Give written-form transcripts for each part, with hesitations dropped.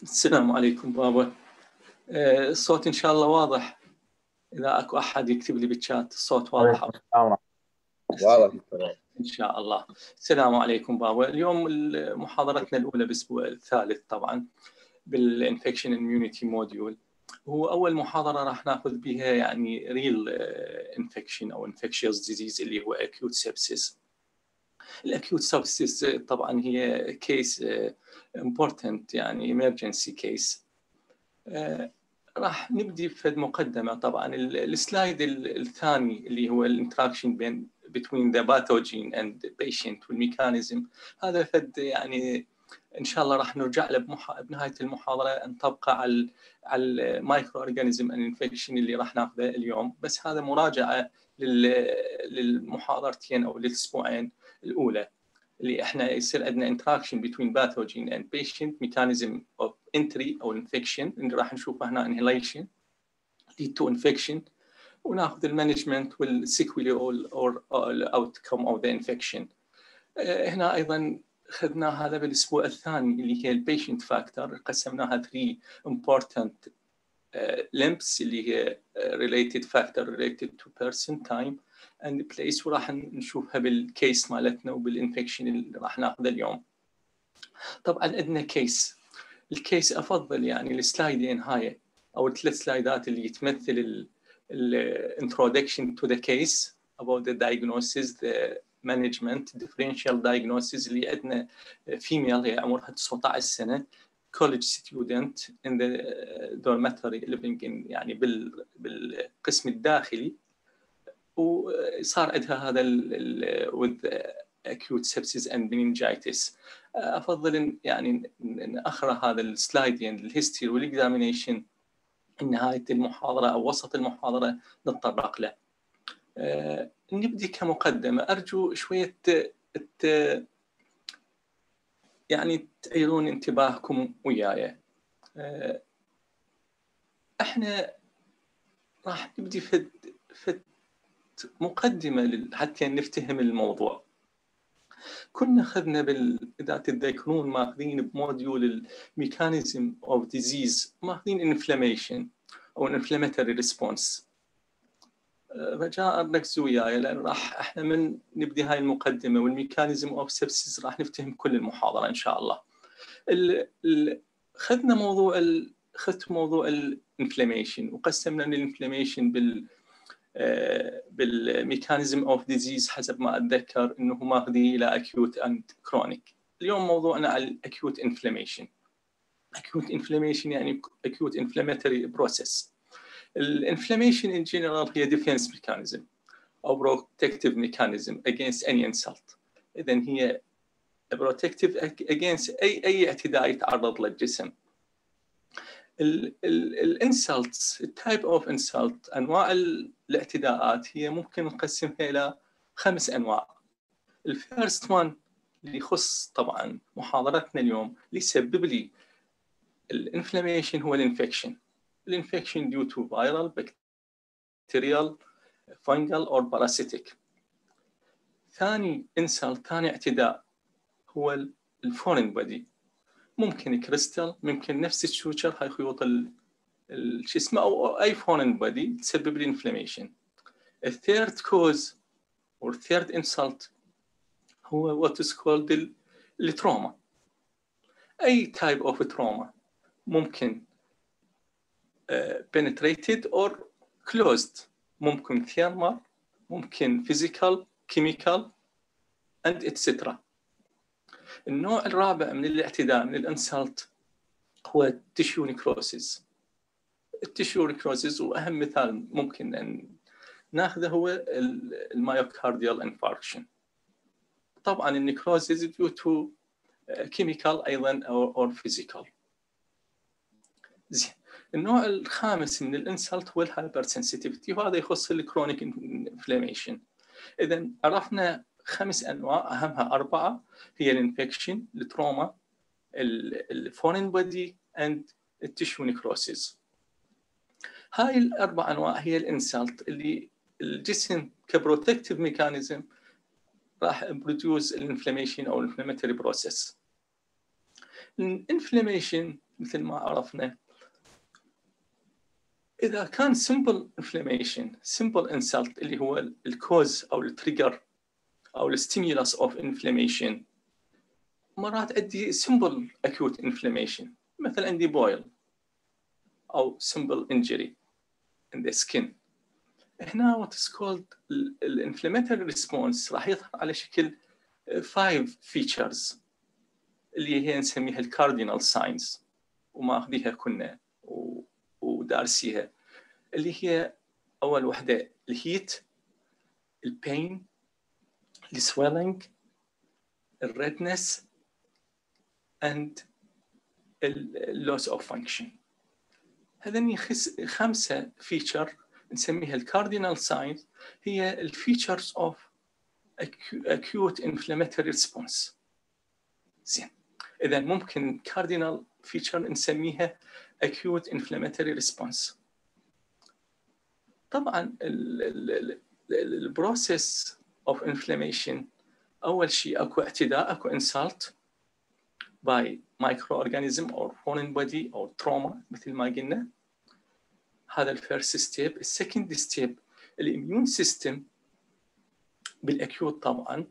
السلام عليكم بابا. الصوت إن شاء الله واضح. إذا أكو أحد يكتب لي بالشات الصوت واضح. واضح إن شاء الله. السلام عليكم بابا. اليوم محاضرتنا الأولى بالأسبوع الثالث طبعا بالانفكشن اميونيتي موديول. هو أول محاضرة راح ناخذ بها يعني ريل انفكشن أو انفكشيوس ديزيز اللي هو أكيوت سيبسيس. الأكيوت سيبسيس طبعا هي كيس important يعني emergency case. راح نبدي في مقدمة. طبعا السلايد الثاني اللي هو الانتراكشن بين between the pathogen and the patient والميكانيزم، هذا فد يعني ان شاء الله راح نرجع له بنهايه المحاضره نطبقه على المايكرو اورجانيزم انفكشن اللي راح ناخذه اليوم. بس هذا مراجعه للمحاضرتين او للاسبوعين الاولى اللي احنا يصير عندنا interaction between pathogen and patient mechanism of entry او infection اللي راح نشوفه هنا inhalation lead to infection، وناخذ المانجمنت والسيكولي or outcome of the infection. هنا ايضا اخذنا هذا بالاسبوع الثاني اللي هي البيشنت فاكتور، قسمناها 3 important limps اللي هي related factor related to person, time and place، وراح نشوفها بالكيس مالتنا وبالانفكشن اللي راح ناخذه اليوم. طبعا عندنا كيس. الكيس افضل يعني السلايدين هاي او الثلاث سلايدات اللي تمثل introduction to the case about the diagnosis, the management, differential diagnosis اللي عندنا female هي عمرها 19 سنة college student in the dormitory living in يعني بالقسم الداخلي، وصار عندها هذا with acute sepsis and meningitis. أفضل يعني نأخر هذا السلايدين الهيستوري والإكزامينيشن نهاية المحاضرة أو وسط المحاضرة نتطرق له. نبدي كمقدمة. أرجو شوية يعني تعيرون انتباهكم وياي. احنا راح نبدي في مقدمة حتى نفتهم الموضوع. كنا أخذنا إذا تتذكرون ماخذين بموديول الميكانيزم أوف ديزيز، ماخذين انفلاميشن أو انفلاماتوري ريسبونس. رجاء ركزوا وياي لأن راح احنا من نبدي هاي المقدمة والميكانيزم أوف سيبسيس راح نفتهم كل المحاضرة إن شاء الله. أخذت موضوع الانفلاميشن وقسمنا الانفلاميشن بالميكانيزم اوف ديزيز حسب ما اتذكر انه ماخذي الى اكيوت اند كرونيك. اليوم موضوعنا على الاكيوت انفلاميشن. اكيوت انفلاميشن يعني اكيوت انفلاماتوري بروسيس. الانفلاميشن ان جنرال هي ديفنس ميكانيزم او بروتكتيف ميكانيزم against any insult. اذا هي بروتكتيف against اي اعتداء يتعرض له الجسم. الانسلتس، التايب اوف انسلت، انواع الاعتداءات هي ممكن نقسمها الى 5 انواع. الفيرست وان اللي يخص طبعا محاضرتنا اليوم اللي يسبب لي الانفلاميشن هو الانفكشن. الانفكشن due to viral, bacterial, fungal or parasitic. ثاني اعتداء هو الفورين بودي، ممكن كريستال، ممكن نفس الشوشر هاي خيوط شو اسمه او اي فورين بودي تسبب لي انفلاميشن. الثيرد كوز or third insult هو what is called التروما. اي type of trauma ممكن penetrated or closed، ممكن thermal، ممكن physical, chemical and etc. النوع الرابع من الاعتداء من الانسلت هو tissue necrosis. التيشو نيكروسيس واهم مثال ممكن ان ناخذه هو المايوكارديال انفاركشن. طبعا النيكروسيس due to chemical ايضا او physical. زين. النوع الخامس من الانسلت هو الهايبر سنسيتيفيتي، وهذا يخص الكرونيك انفلاميشن. اذا عرفنا 5 انواع، اهمها 4 هي الانفكشن، التروما، الفورين بودي اند التيشو نيكروسيس. هاي ال4 انواع هي الانسلت اللي الجسم كبروتكتيف ميكانيزم راح بروديوس الانفلاميشن او الانفلاماتوري بروسيس. الانفلاميشن مثل ما عرفنا إذا كان simple inflammation simple insult اللي هو الكوز أو التريجر أو الستيمولس of inflammation مرات أدي simple acute inflammation مثل عندي boil أو simple injury in the skin. هنا what is called inflammatory response راح يظهر على شكل 5 features اللي هي نسميها الكاردينال ساينز وماخذيها كنا ودارسيها اللي هي أول وحدة الهيت البين السويلنج الريدنس and loss of function. هذني 5 فيتشر نسميها الكاردينال ساينز هي الفيتشرز of acute inflammatory response. زين إذا ممكن كاردينال فيتشر نسميها acute inflammatory response. طبعا البروسيس of inflammation أول شيء أكو اعتداء أكو insult by microorganism or foreign body or trauma مثل ما قلنا. هذا الفيرست ستيب. السكند ستيب الاميون سيستم بالاكيوت طبعا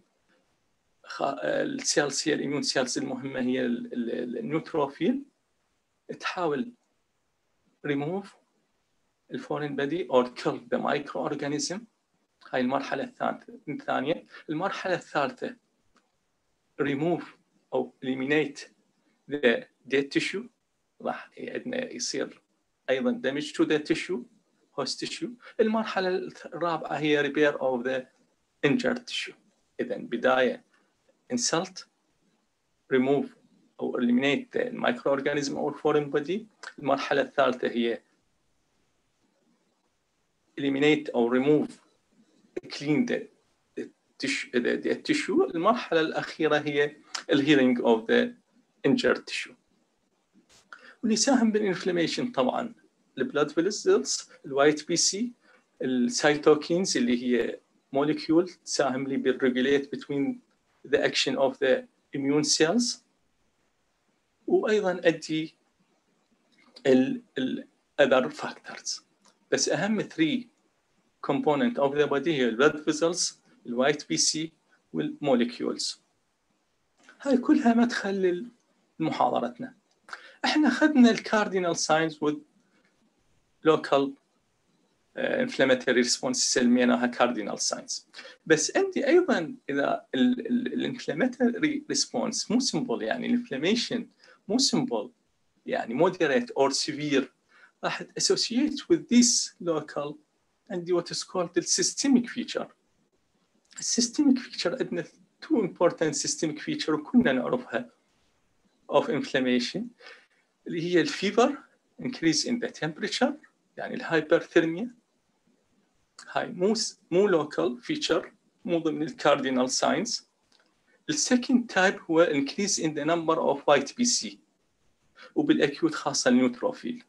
السيلز هي الاميون سيلز المهمه هي النيوتروفيل تحاول remove الفورين بادي or kill the microorganism. هاي المرحله الثانيه. المرحله الثالثه remove او eliminate the dead tissue. راح عندنا يصير ايضا damage to the tissue host tissue. المرحله الرابعه هي repair of the injured tissue. اذا بدايه insult remove او eliminate the microorganism or foreign body. المرحله الثالثه هي eliminate او remove clean the tissue. المرحله الاخيره هي healing of the injured tissue. واللي يساهم بالانفلاميشن طبعا البلاد فيسلز الوايت بي سي السيتوكينز اللي هي موليكيول تساهم لي بالريجوليت between the action of the immune cells. وايضا ادي ال other factors. بس اهم 3 component of the body هي البلاد فيسلز الوايت بي سي والموليكيولز. هاي كلها مدخل لمحاضرتنا. احنا اخذنا الكاردينال ساينز with local inflammatory response سميناها كاردينال ساينز. بس عندي ايضا اذا الانفلاماتوري ريسبونس مو سمبل يعني الانفلاميشن مو سمبل يعني moderate or severe راح associate with this local عندي what is called the systemic feature. السيستميك feature عندنا 2 important systemic feature وكنا نعرفها of inflammation اللي هي الفيفر increase in the temperature يعني الهايبرثيرميا. هاي مو local feature مو ضمن الكاردينال ساينز. السكند تايب هو increase in the number of white BC وبالاكيوت خاصه النيوتروفيل.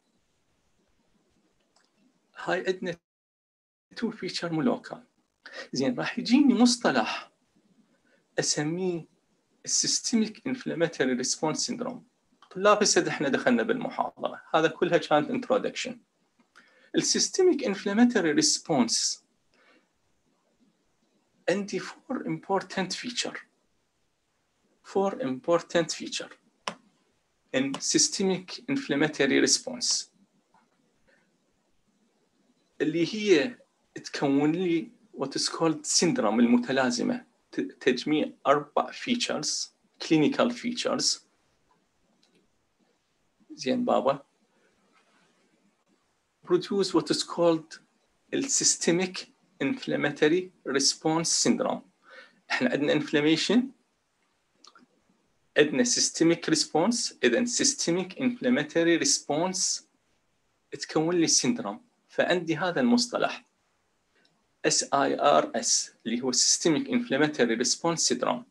هاي عندنا 2 feature مو local. زين راح يجيني مصطلح اسميه السيستميك انفلاماتوري ريسبونس سيندروم. طلاب هسه احنا دخلنا بالمحاضره هذا كلها كانت انترودكشن. السيستميك انفلاماتوري ريسبونس عندي 4 important feature in systemic inflammatory response اللي هي تكون لي what is called syndrome المتلازمه تجميع 4 features clinical features. زين بابا produce what is called systemic inflammatory response syndrome. احنا عندنا inflammation عندنا systemic response. اذا systemic inflammatory response تكون لي syndrome. فعندي هذا المصطلح SIRS اللي هو systemic inflammatory response syndrome.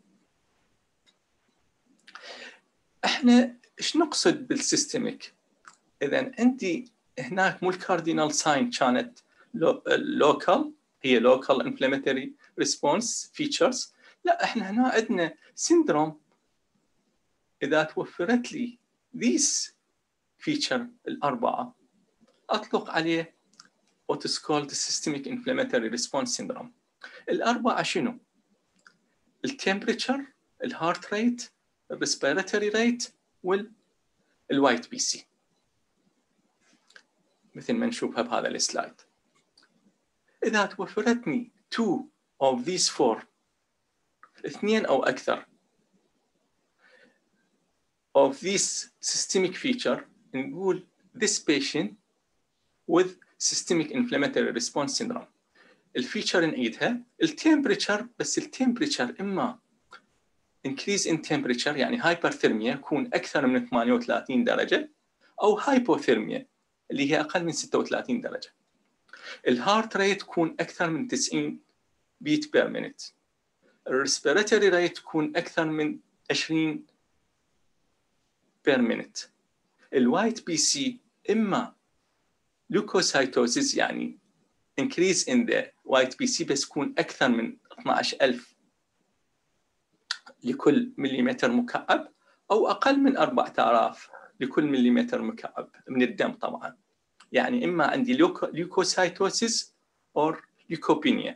احنا ايش نقصد بالسيستميك؟ اذا عندي هناك مو الكاردينال ساين كانت لوكال هي لوكال انفلاماتوري ريسبونس فيتشرز. لا احنا هنا عندنا سيندروم اذا توفرت لي these feature الأربعة أطلق عليه what is called the systemic inflammatory response syndrome. الأربعة شنو؟ التمبريتشر، الهارت ريت، الريسبيراتوري ريت، والوايت بي سي، مثل ما نشوفها بهذا السلايد. إذا توفرتني 2 of these 4، 2 أو أكثر of this systemic feature، نقول this patient with systemic inflammatory response syndrome. الفيتشر نعيدها، التمبريتشر، بس التمبريتشر إما increase in temperature يعني hyperthermia يكون أكثر من 38 درجة، أو hypothermia اللي هي أقل من 36 درجة. الهارت ريت تكون أكثر من 90 بيت بير مينت. الريسبيراتوري ريت تكون أكثر من 20 بير مينت. الوايت بي سي إما leukocytosis يعني increase in the white PC بس يكون أكثر من 12,000 لكل مليمتر مكعب، أو أقل من 4,000 لكل مليمتر مكعب من الدم طبعا. يعني إما عندي leukocytosis or leukopenia.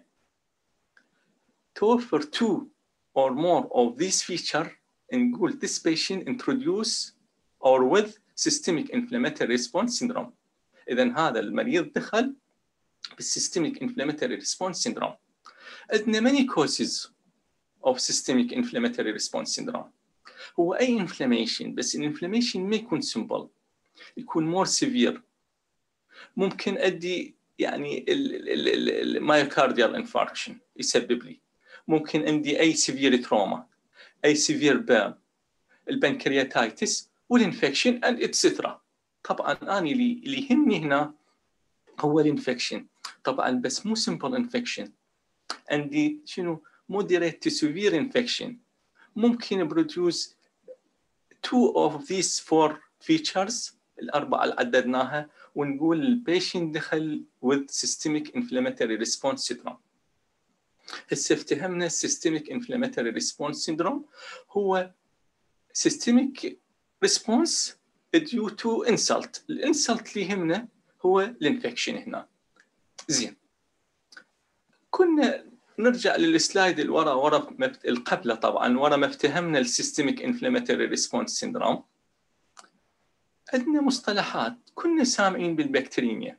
توفر 2 or more of these features نقول this patient introduce or with systemic inflammatory response syndrome. إذن هذا المريض دخل بالsystemic inflammatory response syndrome. عندنا many causes of systemic inflammatory response syndrome. هو أي inflammation، بس الانفلاميشن ما يكون simple، يكون more severe. ممكن أدي يعني المايوكارديال infarction يسبب لي، ممكن عندي أي severe trauma، أي severe burn، البنكرياتايتس والانفكشن and etc. طبعا أنا اللي يهمني هنا هو الانفكشن طبعا، بس مو simple infection. عندي شنو moderate to severe infection، ممكن produce 2 of these 4 features الأربعة اللي عددناها، ونقول البيشنت دخل with systemic inflammatory response syndrome. هسه افتهمنا systemic inflammatory response syndrome هو systemic response due to insult. الانسلت اللي يهمنا هو الانفكشن هنا. زين، كنا نرجع للسلايد اللي ورا القبله طبعا، ورا ما افتهمنا السيستميك انفلاماتوري ريسبونس سيندروم. عندنا مصطلحات كنا سامعين بالبكتيريميا.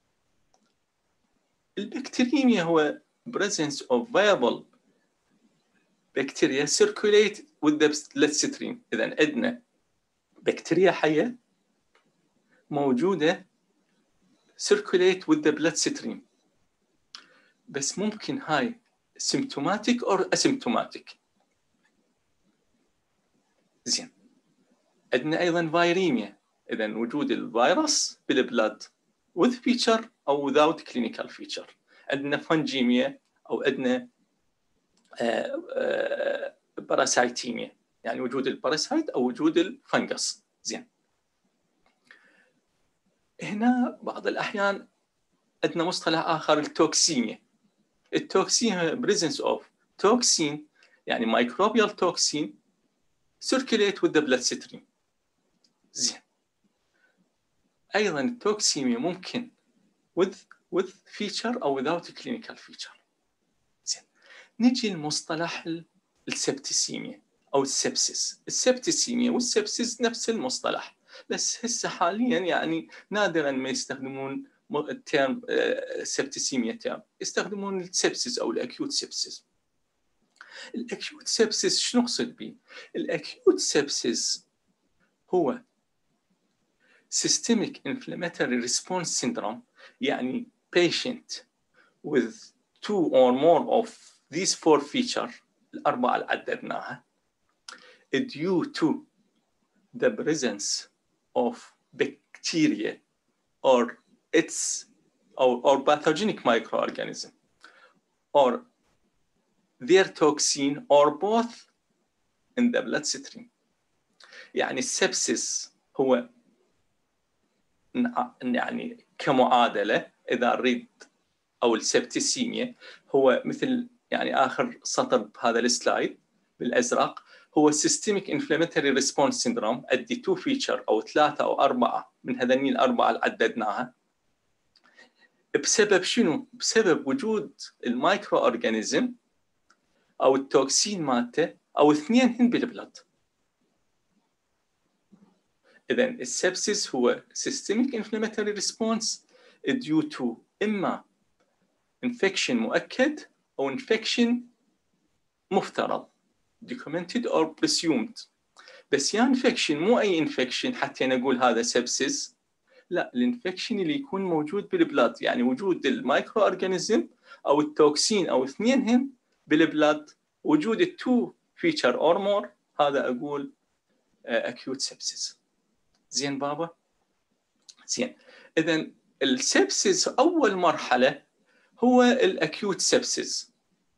البكتيريميا هو presence of viable bacteria circulate with the bloodstream. إذن عندنا بكتيريا حية موجودة circulate with the bloodstream، بس ممكن هاي symptomatic or asymptomatic. زين، عندنا أيضا فيريميا، إذن وجود الفيروس بالبلاد with feature أو without clinical feature. عندنا فنجيميا أو عندنا باراسايتيميا، يعني وجود الباراسايت أو وجود الفنجس. زين، هنا بعض الأحيان عندنا مصطلح آخر التوكسيميا. التوكسين presence of toxin يعني microbial toxin circulate with the bloodstream. زين، أيضا التوكسيميا ممكن with feature أو without clinical feature. زين، نجي المصطلح السبتسيميا أو السبسس. السبتسيميا والسبسس نفس المصطلح، بس هسه حاليا يعني نادرا ما يستخدمون التيرم سبتسيميا تيرم، يستخدمون السبسس أو الأكيوت سبسس. الأكيوت سبسس شنو نقصد به؟ الأكيوت سبسس هو systemic inflammatory response syndrome، يعني patient with 2 or more of these 4 features الأربعة اللي عددناها due to the presence of bacteria or its or pathogenic microorganism or their toxin or both in the bloodstream. يعني السبسس هو يعني كمعادلة إذا نريد، أو السبتسيميا هو مثل يعني آخر سطر بهذا السلايد بالأزرق، هو systemic inflammatory response syndrome. ادي 2 feature او 3 او 4 من هذني الاربعه اللي عددناها. بسبب شنو؟ بسبب وجود المايكرو اورجانيزم او التوكسين مالته او اثنين هن بالبلد. اذا السبسيس هو systemic inflammatory response due to اما infection مؤكد او infection مفترض documented or presumed. بس يا infection مو اي infection حتى نقول هذا سبسيس، لا، الانفكشن اللي يكون موجود بالبلاد، يعني وجود المايكرو اورجانيزم او التوكسين او اثنينهم بالبلاد، وجود التو فيتشر اور مور، هذا اقول اكيوت سبسيس. زين بابا؟ زين. اذا السبسيس اول مرحله هو الاكيوت سبسيس.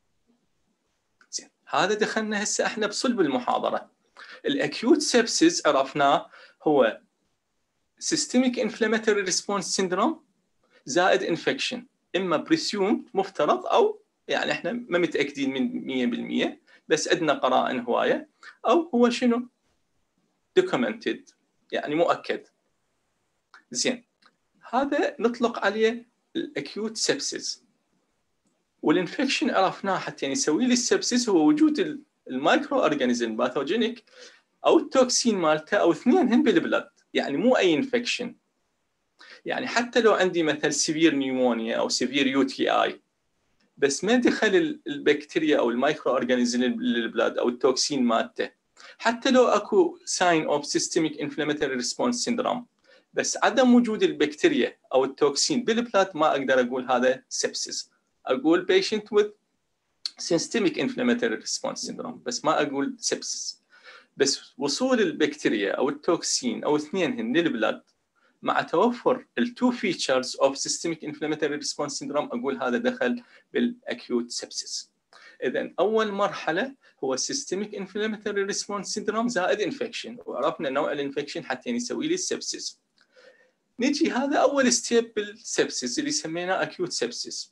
زين، هذا دخلنا هسه احنا بصلب المحاضره. الاكيوت سبسيس عرفناه هو systemic inflammatory response syndrome زائد infection، اما presumed مفترض او يعني احنا ما متاكدين من 100%، بس عندنا قرائن هوايه، او هو شنو؟ documented يعني مؤكد. زين، هذا نطلق عليه الاكيوت سبسيس. والانفكشن عرفناه حتى يعني يسوي لي السبسيس هو وجود المايكرو اورجانيزم باثوجينيك او التوكسين مالته او اثنينهم بالبلد، يعني مو اي انفكشن. يعني حتى لو عندي مثل سيفير نيمونيا او سيفير يو تي اي، بس ما دخل البكتيريا او المايكرو اورجانيزم للبلاد او التوكسين مالته، حتى لو اكو ساين اوف سيستميك انفلاماتوري ريسبونس سيندروم، بس عدم وجود البكتيريا او التوكسين بالبلاد ما اقدر اقول هذا سبسيس. اقول patient with systemic inflammatory response syndrome، بس ما اقول سبسيس. بس وصول البكتيريا او التوكسين او اثنينهن للبلاد مع توفر التو فيتشرز اوف سيستميك انفلاماتوري ريسبونس سيندروم، اقول هذا دخل بالاكيوت سبسيس. اذا اول مرحله هو سيستميك انفلاماتوري ريسبونس سيندروم زائد انفكشن، وعرفنا نوع الانفكشن حتى يسوي لي السبسيس. نجي هذا اول ستيب بالسبسيس اللي سميناه اكيوت سبسيس.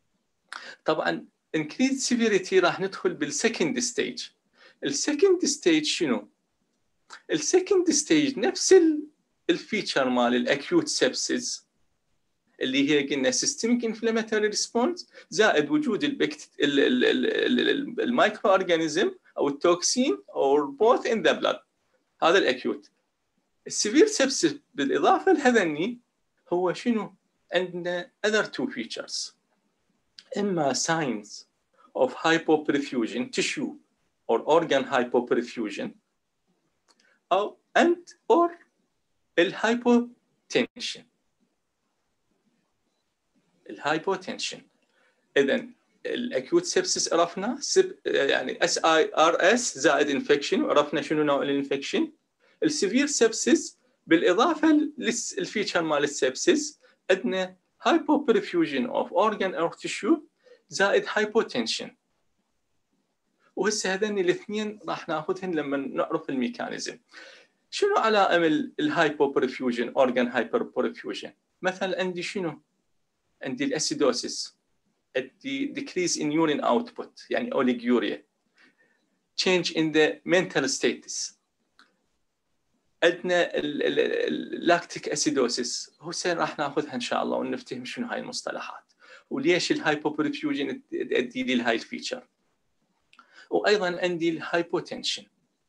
طبعا انكريز سيفيريتي راح ندخل بالسكند ستيج. السكند ستيج شنو؟ السكند ستيج نفس الفيتشر مال الاكيوت سبسيس اللي هي قلنا سيستميك انفلاماتوري ريسبونس زائد وجود المايكرو اورجانيزم او التوكسين او بوث ان ذا بلاد، هذا الاكيوت. السيفير سبسيس بالاضافه لهذني هو شنو؟ عندنا other two features، اما signs of hypoperfusion tissue or organ hypoperfusion او or الهايبوتنشن. اذا الاكيوت سبسيس عرفنا يعني SIRS زائد انفكشن، وعرفنا شنو نوع الانفكشن. السيفير سبسيس بالاضافه للفيتشر مال السبسيس عندنا hypoperfusion of organ or tissue زائد hypotension. وهسه هذين الاثنين راح ناخذهن لما نعرف الميكانيزم. شنو علائم الهايبوبرفيوجن اورجان هايبربرفيوجن؟ مثلا عندي شنو؟ عندي الاسيدوسيس، عندي decrease in urine output يعني oliguria، change in the mental status، عندنا اللاكتيك اسيدوسيس. هسه راح ناخذها ان شاء الله ونفتهم شنو هاي المصطلحات وليش الهايبوبرفيوجن تؤدي لي هاي الفيتشر. وايضا عندي الهايبوتنشن.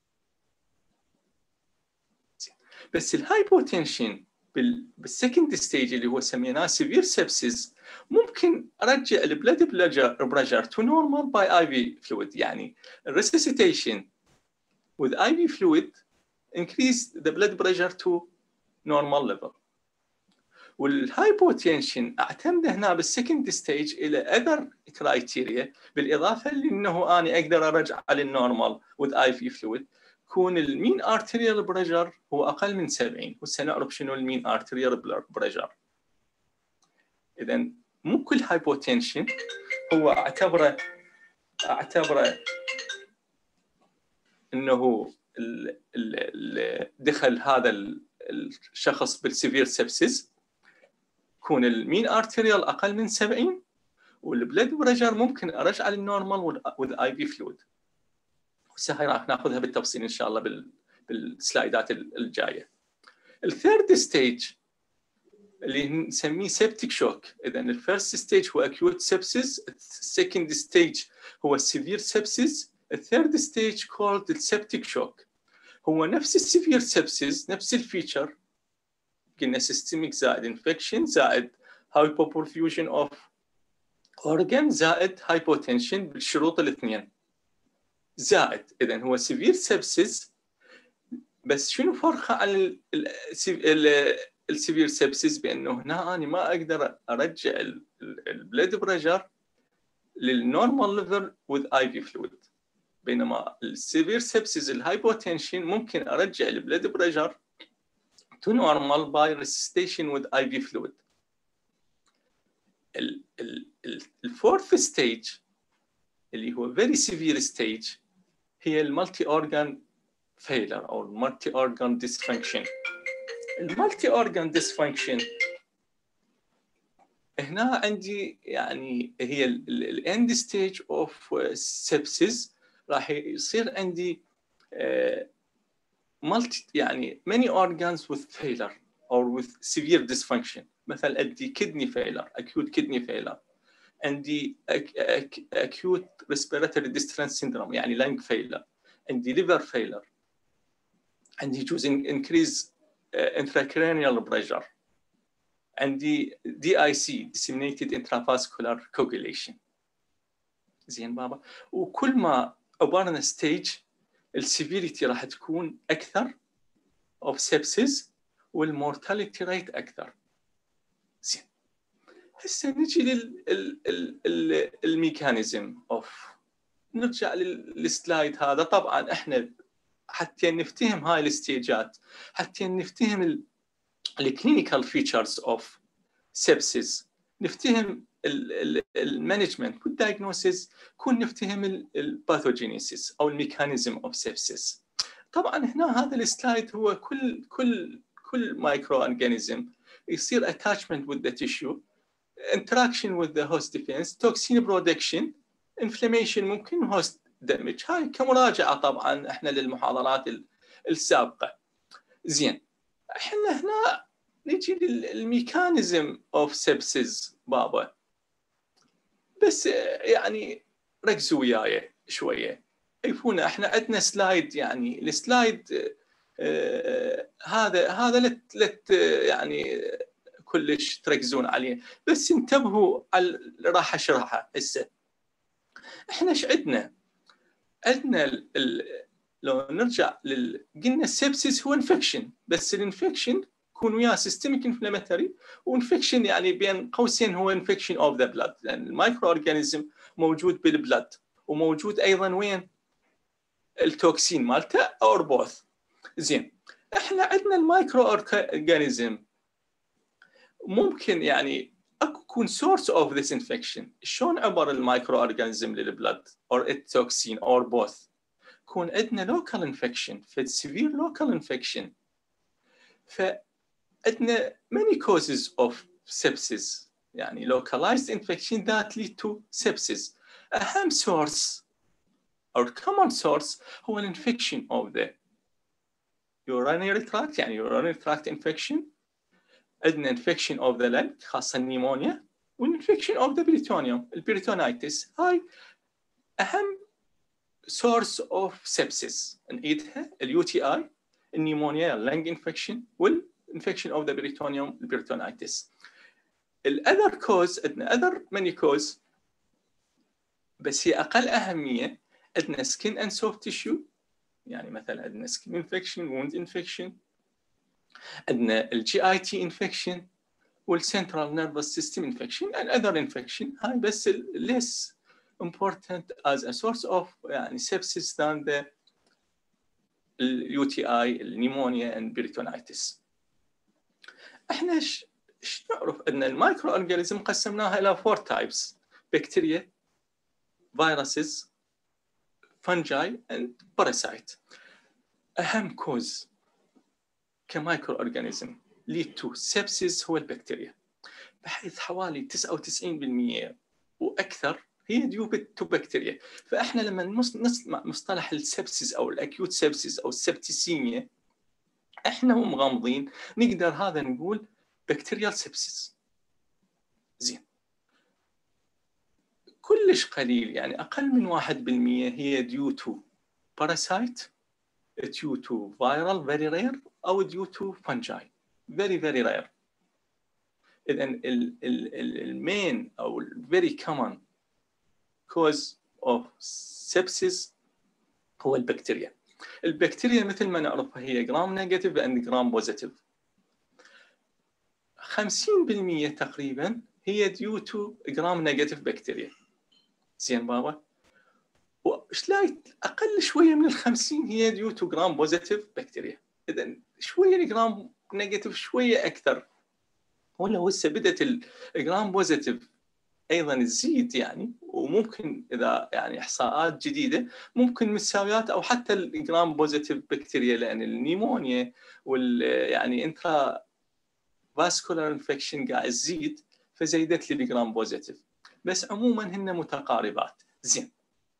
بس الهايبوتنشن بالسكند ستيج اللي هو سميناه سيفير سبسيس ممكن ارجع البلد بريشر تو نورمال باي اي في فلويد، يعني الريسيسيتيشن with IV fluid increase the blood pressure to normal level. والهايبوتنشن اعتمد هنا بالسكند ستيج الى other criteria بالاضافه لانه انا اقدر ارجع للنورمال with IV fluid، يكون المين ارتريال بريشر هو اقل من 70. وسنعرف شنو المين ارتريال بريشر. اذا مو كل هايبوتنشن هو اعتبره انه دخل هذا الشخص بالسيفير سبسيس، يكون المين ارتريال اقل من 70 والبلد بريشر ممكن ارجع للنورمال with IV fluid. هاي راح ناخذها بالتفصيل ان شاء الله بالسلايدات الجايه. الثيرد ستيج اللي نسميه سيبتيك شوك. اذا الفيرست ستيج هو اكيوت سيبسيس، السكند ستيج هو السيفير سيبسيس، الثيرد ستيج كولد السيبتيك شوك. هو نفس السيفير سيبسيس، نفس الفيتشر، قلنا سيستميك زائد انفكشن زائد هايبوبرفيوجن اوف اورجان زائد هايبوتنشن بالشروط الاثنين زائد. اذا هو سيفير سيبسيس، بس شنو فرقه عن السيفير سيبسيس؟ بانه هنا انا ما اقدر ارجع البلد بريشر للنورمال ليفل وذ اي في فلويد، بينما السيفير سيبسيس الهايبوتنشن ممكن ارجع البلد بريشر to normal by resuscitation with IV fluid. الفورث ستيج اللي هو very severe stage هي المالتي اورجان فيلر او المالتي اورجان ديسفانكشن. المالتي اورجان ديسفانكشن هنا عندي يعني هي الاند ستيج اوف سيبسيس، راح يصير عندي multi يعني many organs with failure or with severe dysfunction. مثلا عندي kidney failure, acute kidney failure، عندي acute respiratory distress syndrome يعني lung failure، عندي liver failure، عندي يجوز increase intracranial pressure، عندي DIC disseminated intravascular coagulation. زين بابا، وكل ما عبرنا ستيج السيفيريتي راح تكون اكثر of sepsis والمورتاليتي ريت اكثر. زين، هسه نجي للميكانيزم اوف، نرجع للسلايد هذا. طبعا احنا حتى نفتهم هاي الستيجات، حتى نفتهم الكلينيكال فيتشرز اوف سيبسيس، نفتهم المانجمنت والدايجنوسيس، كون نفتهم الباثوجينيسيس او الميكانيزم اوف سيبسيس. طبعا هنا هذا السلايد هو كل مايكرو اورجانيزم يصير attachment with the tissue، interaction with the host defense، toxin production، inflammation، ممكن host damage. هاي كمراجعه طبعا احنا للمحاضرات السابقه. زين، احنا هنا نجي للميكانيزم اوف سيبسيس بابا، بس يعني ركزوا وياي شويه. شوفونا احنا عندنا سلايد، يعني السلايد هذا لت يعني كلش تركزون عليه، بس انتبهوا على راح اشرحه هسه. احنا ايش عندنا لو نرجع قلنا السبسيس هو انفكشن، بس الانفكشن يكون وياه سيستميك انفلاماتوري، وانفكشن يعني بين قوسين هو انفكشن اوف ذا بلاد، لان المايكرو اورجانيزم موجود بالبلاد وموجود ايضا وين التوكسين مالته اور بوث. زين، احنا عندنا المايكرو اورجانيزم ممكن يعني اكو يكون سورس اوف ذيس انفكشن. شلون عبر المايكرو اورجانيزم للبلاد اور التوكسين اور بوث؟ يكون عندنا لوكال انفكشن، سيفير لوكال انفكشن، فعندنا many causes of sepsis، يعني localized infection that lead to sepsis. أهم source or common source هو الانفكشن of the urinary tract، يعني urinary tract infection، عندنا infection of the lung خاصة النيمونيا، والinfection of the peritoneum البريتونايتس. هاي أهم source of sepsis. نعيدها: الUTI، النيمونيا، اللنج انفكشن، والانفكشن of the peritoneum البريتونايتس. الأذر كوز عندنا other many cause، بس هي أقل أهمية. عندنا skin and soft tissue، يعني مثلا عندنا skin infection، wound infection، عندنا GIT infection، والcentral nervous system infection and other infection. هاي بس less important as a source of يعني sepsis than the UTI، النيمونيا and peritonitis. احنا ايش نعرف؟ ان المايكرو اورجانيزم قسمناها الى 4 types: بكتيريا، فيروسز، فنجاي and parasite. اهم كوز كمايكرو اورجانيزم lead to sepsis هو البكتيريا، بحيث حوالي 99% واكثر هي ديو تو بكتيريا. فاحنا لما نسمع مصطلح السبسيس او الاكيوت سبسيس او السبتيسيميا احنا ومغامضين نقدر هذا نقول بكتيريال سبسيس. زين، كلش قليل يعني اقل من 1% هي ديو تو باراسايت، due to viral very rare او due to fungi very very rare. اذا المين او very common cause of sepsis هو البكتيريا. البكتيريا مثل ما نعرفها هي جرام نيجاتيف اند جرام بوزيتيف. 50% تقريبا هي due to جرام نيجاتيف بكتيريا. زين بابا، وشلاي اقل شويه من ال50 هي due to جرام بوزيتيف بكتيريا. اذا شويه الجرام نيجاتيف شويه اكثر، ولو هسه بدت الجرام بوزيتيف ايضا تزيد يعني، وممكن اذا يعني احصاءات جديده ممكن مساويات او حتى الجرام بوزيتيف بكتيريا، لان النيمونيا وال يعني انترا فاسكولار انفكشن قاعد تزيد فزيدت لي الجرام بوزيتيف، بس عموما هن متقاربات. زين،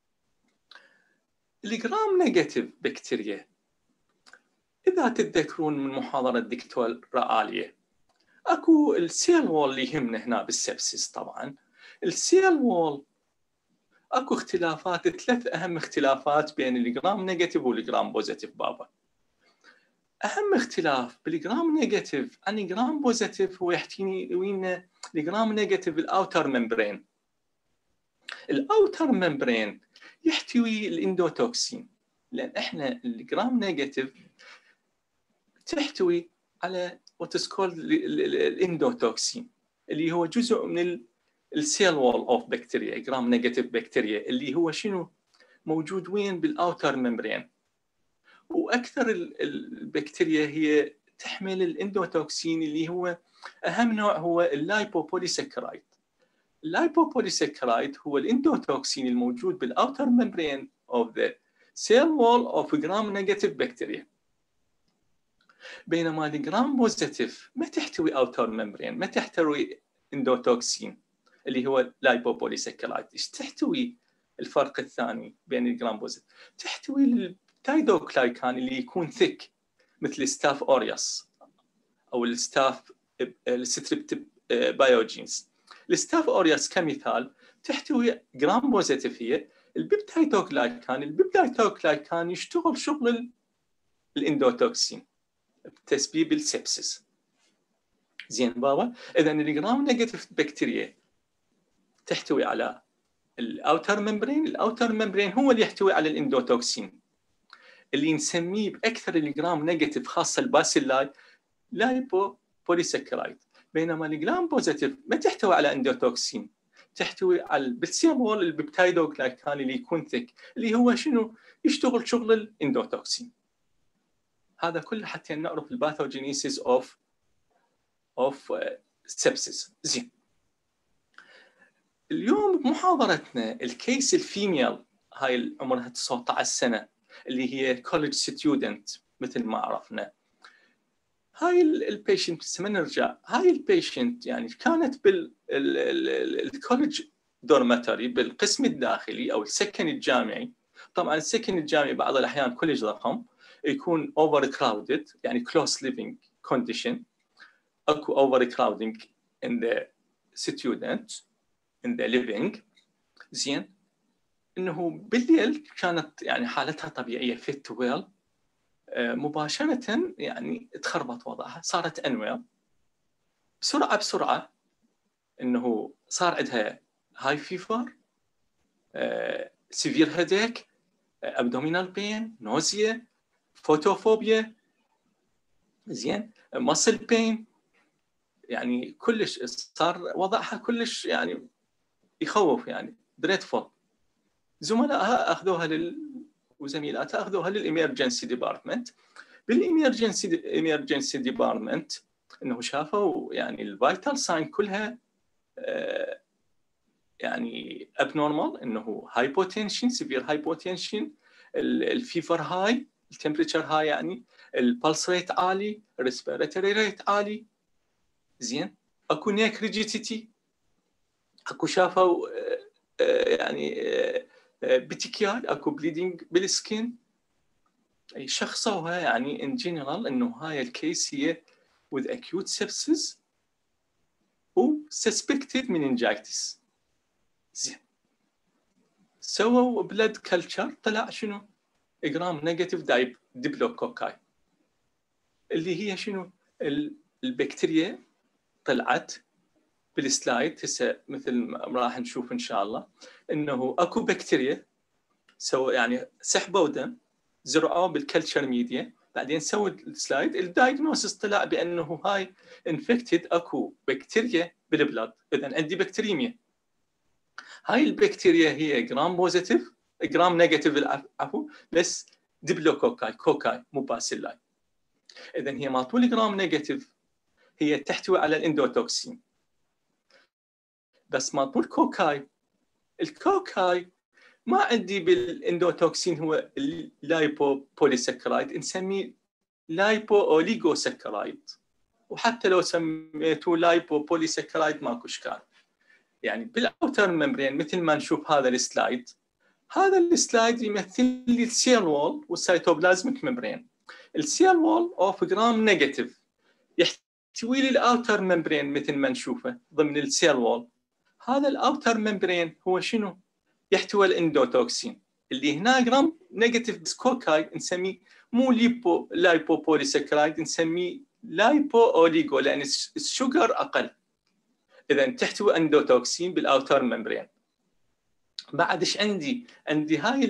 الجرام نيجاتيف بكتيريا اذا تتذكرون من محاضره الدكتور رآلية، اكو السيل وول اللي يهمنا هنا بالسبسيس. طبعا السيل وول اكو اختلافات، 3 اهم اختلافات بين الجرام نيجاتيف والجرام بوزيتيف بابا. اهم اختلاف بالجرام نيجاتيف عن الجرام بوزيتيف هو يحكيني وين الجرام نيجاتيف الاوتر ممبرين. الاوتر ممبرين يحتوي الاندوتوكسين، لان احنا الجرام نيجاتيف تحتوي على what is called الاندوتوكسين اللي هو جزء من السيل وول اوف بكتيريا، جرام نيجاتيف بكتيريا، اللي هو شنو موجود وين بالاوتر ممبرين. واكثر البكتيريا هي تحمل الاندوتوكسين اللي هو اهم نوع هو اللايبوبوليساكرايد. اللايبوبوليساكرايد هو الاندوتوكسين الموجود بالاوتر ممبرين اوف ذا سيل وول اوف جرام نيجاتيف بكتيريا. بينما الجرام بوزيتيف ما تحتوي اوتر ممبرين، ما تحتوي اندوتوكسين اللي هو لايبوبوليساكرايد. ايش تحتوي الفرق الثاني بين الجرام بوزيتيف؟ تحتوي التايدوكلايكان اللي يكون ثيك مثل ستاف اوريوس او الستاف الستريبت بايوجينز. الستاف اوريوس كمثال تحتوي جرام بوزيتيف هي البيبتايدوكلايكان. البيبتايدوكلايكان يشتغل شغل الاندوتوكسين تسبيب السبسس. زين بابا، اذا الجرام نيجاتيف بكتيريا تحتوي على الاوتر ممبرين. الاوتر ممبرين هو اللي يحتوي على الاندوتوكسين اللي نسميه باكثر الجرام نيجاتيف خاصه الباسيلاي لايبوبوليساكرايد. بينما الجرام بوزيتيف ما تحتوي على اندوتوكسين، تحتوي على بالسيل وول البيبتايدوكلايكان اللي يكون ثيك اللي هو شنو يشتغل شغل الاندوتوكسين. هذا كله حتى نعرف الباثوجينيسيس اوف سبسيس. زين، اليوم بمحاضرتنا الكيس الفيميل هاي عمرها 19 سنه اللي هي كوليدج ستودنت مثل ما عرفنا. هاي البيشنت بس ما نرجع، هاي البيشنت يعني كانت بالكوليدج دورماتوري بالقسم الداخلي او السكن الجامعي. طبعا السكن الجامعي بعض الاحيان كوليدج ضخم يكون اوفر كراودد يعني كلوز ليفينج كونديشن، اكو اوفر كراودنج ان ذا ستودنت in the living. زين، انه بالليل كانت يعني حالتها طبيعيه fit well، مباشره يعني تخربط وضعها، صارت انوير بسرعه انه صار عندها هاي فيفر، سيفير هيديك، ابدومينال بين، نوزيا، فوتوفوبيا. زين، ماسل بين، يعني كلش صار وضعها كلش يعني يخوف يعني دريدفول. زملائها اخذوها وزميلاتها اخذوها للإميرجنسي ديبارتمنت. بالإميرجنسي ديبارتمنت انه شافوا يعني الفيتال ساين كلها يعني ابنورمال، انه هايبوتنشن، سيفير هايبوتنشن، الفيفر هاي، التمبريتشر هاي، يعني البلس ريت عالي، الريسبيراتوري ريت عالي. زين، اكو نيك ريجيتيتي، اكو شافوا يعني بتكيال، اكو بليدنج بالسكين. شخصوها يعني ان جنرال انه هاي الكيس هي with acute sepsis و suspected meningitis. زين، سووا بلاد كلتشر، طلع شنو؟ جرام نيجاتيف ديبلوكوكاي، اللي هي شنو؟ البكتيريا طلعت بالسلايد هسه مثل ما راح نشوف ان شاء الله، انه اكو بكتيريا سووا يعني سحبوا دم، زرعوه بالكلتشر ميديا، بعدين سووا السلايد، الدايجنوسيس طلع بانه هاي انفكتد، اكو بكتيريا بالبلاد، اذا عندي بكتيريميا. هاي البكتيريا هي جرام بوزيتيف، جرام نيجاتيف عفوا، بس ديبلوكوكاي، كوكاي مو باسيلاي. اذا هي ما طول جرام نيجاتيف هي تحتوي على الاندوتوكسين، بس ما طول كوكاي، الكوكاي ما عندي بالاندوتوكسين هو اللايبو بوليسكرايد، نسميه لايبو اوليغو سكرايد، وحتى لو سميتوه لايبو بوليسكرايد ماكو اشكال. يعني بالاوتر ممبرين مثل ما نشوف هذا السلايد، هذا السلايد يمثل لي السيل وول والسيتوبلازميك ممبرين. السيل وول اوف جرام نيجاتيف يحتوي لي الاوتر ممبرين مثل ما نشوفه ضمن السيل وول. هذا الاوتر ممبرين هو شنو؟ يحتوي الاندوتوكسين اللي هنا جرام نيجاتيف كوكاي، نسميه مو لايبو بوليسكرايد، نسميه لايبو اوليغو لان الشوجر اقل. اذا تحتوي اندوتوكسين بالاوتر ممبرين. بعد ايش عندي؟ عندي هاي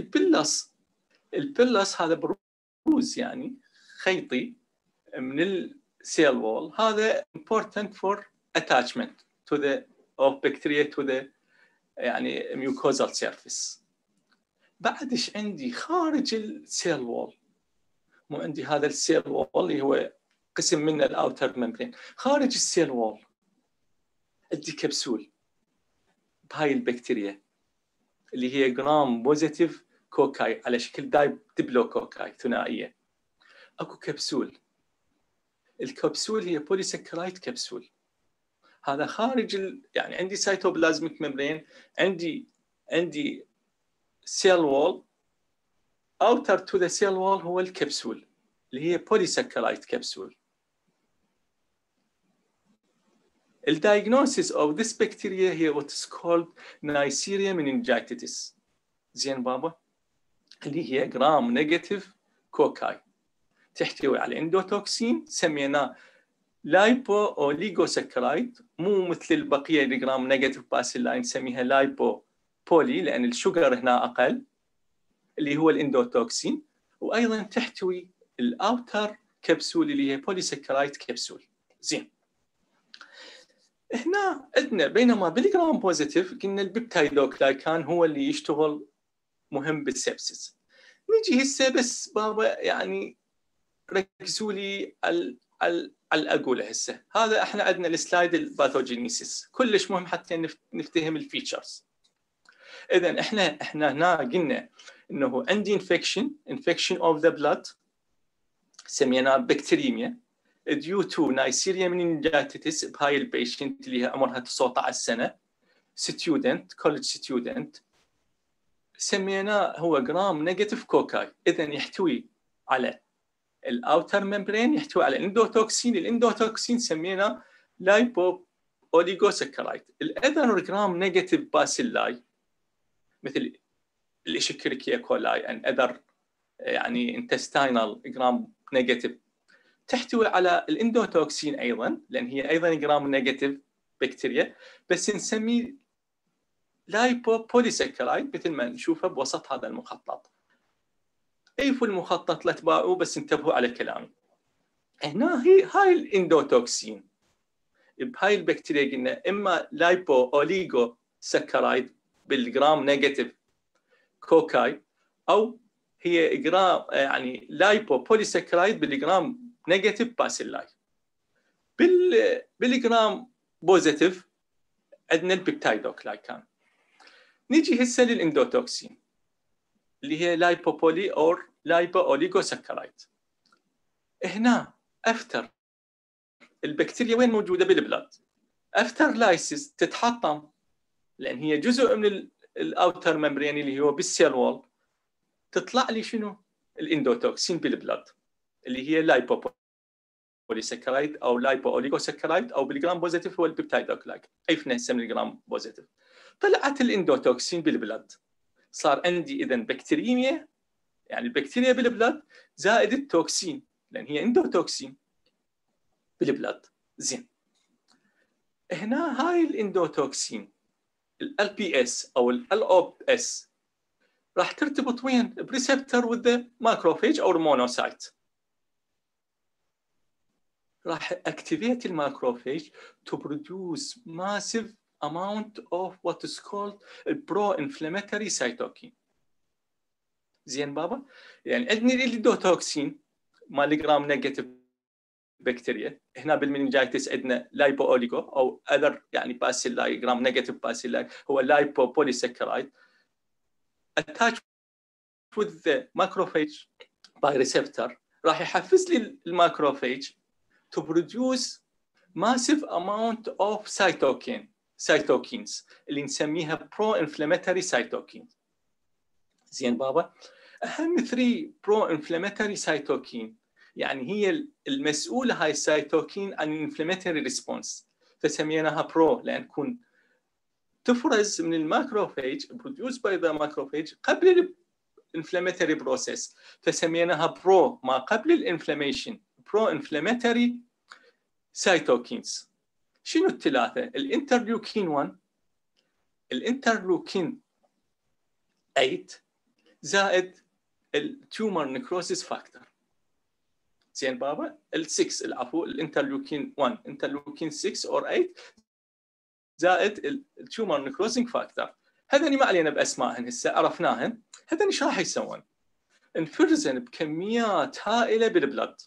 البلس هذا بروز يعني خيطي من السيل وول، هذا important for attachment to the of bacteria to the يعني mucosal surface. بعد ايش عندي؟ خارج السيل وول، مو عندي هذا السيل وول اللي هو قسم من الاوتر ممبرين، خارج السيل وول عندي كبسول بهاي البكتيريا اللي هي جرام بوزيتيف كوكاي على شكل ديبلوكوكاي ثنائيه. اكو كبسول، الكبسول هي بوليسكرايد كبسول، هذا خارج يعني عندي سيتوبلازميك ممبرين، عندي سيل وول، outer to the cell wall هو الكبسول اللي هي بوليسكرايد كبسول. الدايجنوسيس of this bacteria هي what is called Neisseria meningitis. زين بابا، اللي هي جرام نيجاتيف كوكاي، تحتوي على اندوتوكسين سميناه لايبو اوليغوسكرايد، مو مثل البقيه اللي جرام نيجاتيف باسيلاي نسميها لايبو بولي لان الشوجر هنا اقل اللي هو الاندوتوكسين، وايضا تحتوي الاوتر كبسول اللي هي بوليسكرايد كبسول. زين، هنا عندنا بينما بالجرام بوزيتيف قلنا البيبتايدوكلايكان هو اللي يشتغل مهم بالسبسس. نجي هسه بس بابا يعني ركزوا لي على الاقوله هسه، هذا احنا عندنا السلايد الباثوجينيسيس كلش مهم حتى نفتهم الفيتشرز. اذا احنا هنا قلنا انه عندي انفكشن اوف ذا بلاد سميناه بكتيريميا due to Neisseria meningitis بهاي البيشنت اللي هي عمرها 19 سنه، ستودنت كولج ستودنت، سميناه هو جرام نيجاتيف كوكاي. اذا يحتوي على الاوتر ممبرين، يحتوي على الاندوتوكسين، الاندوتوكسين سميناه لايبو اوليغوسكرايد. الاذر جرام نيجاتيف باسيلاي مثل الاشكريكيا كولاي and other يعني intestinal جرام نيجاتيف تحتوي على الاندوتوكسين ايضا لان هي ايضا جرام نيجاتيف بكتيريا، بس نسميه لايبو بوليسكرايد مثل ما نشوفه بوسط هذا المخطط. ايفوا المخطط لا تباعوه بس انتبهوا على كلامي. هنا هاي الاندوتوكسين بهاي البكتيريا قلنا اما لايبو اوليغو سكرايد بالجرام نيجاتيف كوكاي، او هي جرام يعني لايبو بوليسكرايد بالجرام نيجاتيف باسيلاي. بالجرام بوزيتيف عندنا البيبتايدوكلايكان. نيجي هسه للاندوتوكسين اللي هي لايبوبولي او لايبو اوليغوسكرايد. هنا افتر البكتيريا وين موجوده بالبلاد، افتر لايسيس تتحطم لان هي جزء من الاوتر ممبرين اللي هو بالسيل وول، تطلع لي شنو؟ الاندوتوكسين بالبلد اللي هي لايبوبوليساكرايد او لايبو اوليغوساكرايد، او بالجرام بوزيتيف هو البيبتايد اوكلايك، اي هسه من الجرام بوزيتيف. طلعت الاندوتوكسين بالبلد، صار عندي اذا بكتيريميا، يعني البكتيريا بالبلد زائد التوكسين، لان هي اندوتوكسين بالبلد. زين، هنا هاي الاندوتوكسين ال بي اس او ال او اس راح ترتبط وين؟ بريسبتور with the macrophage او المونوسايت. راح activate الماكروفيج to produce massive amount of what is called pro-inflammatory cytokine. زين بابا؟ يعني عندنا الاندوتوكسين مال جرام نيجاتيف بكتيريا، هنا بالمننجايتس عندنا لايبو اوليغو او اذر يعني باسيلاي، جرام نيجاتيف باسيلاي هو لايبو بوليساكرايد attached with the macrophage by receptor، راح يحفز لي الماكروفيج to produce massive amount of cytokines اللي نسميها pro-inflammatory cytokines. زين بابا؟ أهم 3 pro-inflammatory cytokine يعني هي المسؤولة هاي السيتوكين عن inflammatory response، فسميناها برو لأن تكون تفرز من الماكروفيج produced by the macrophage قبل الانفلاماتوري بروسيس، فسميناها برو ما قبل الانفلاميشن، pro-inflammatory cytokines. شنو الثلاثة؟ الانترلوكين 1، الانترلوكين 8، زائد التيومر نيكروسيس فاكتور. زين بابا؟ ال6 العفو، الانترلوكين 1، انترلوكين 6 اور 8 زائد التيومر نيكروسيس فاكتور. هذني ما علينا باسمائهن هسه عرفناهن. هذني ايش راح يسوون؟ انفرزن بكميات هائله بالبلد.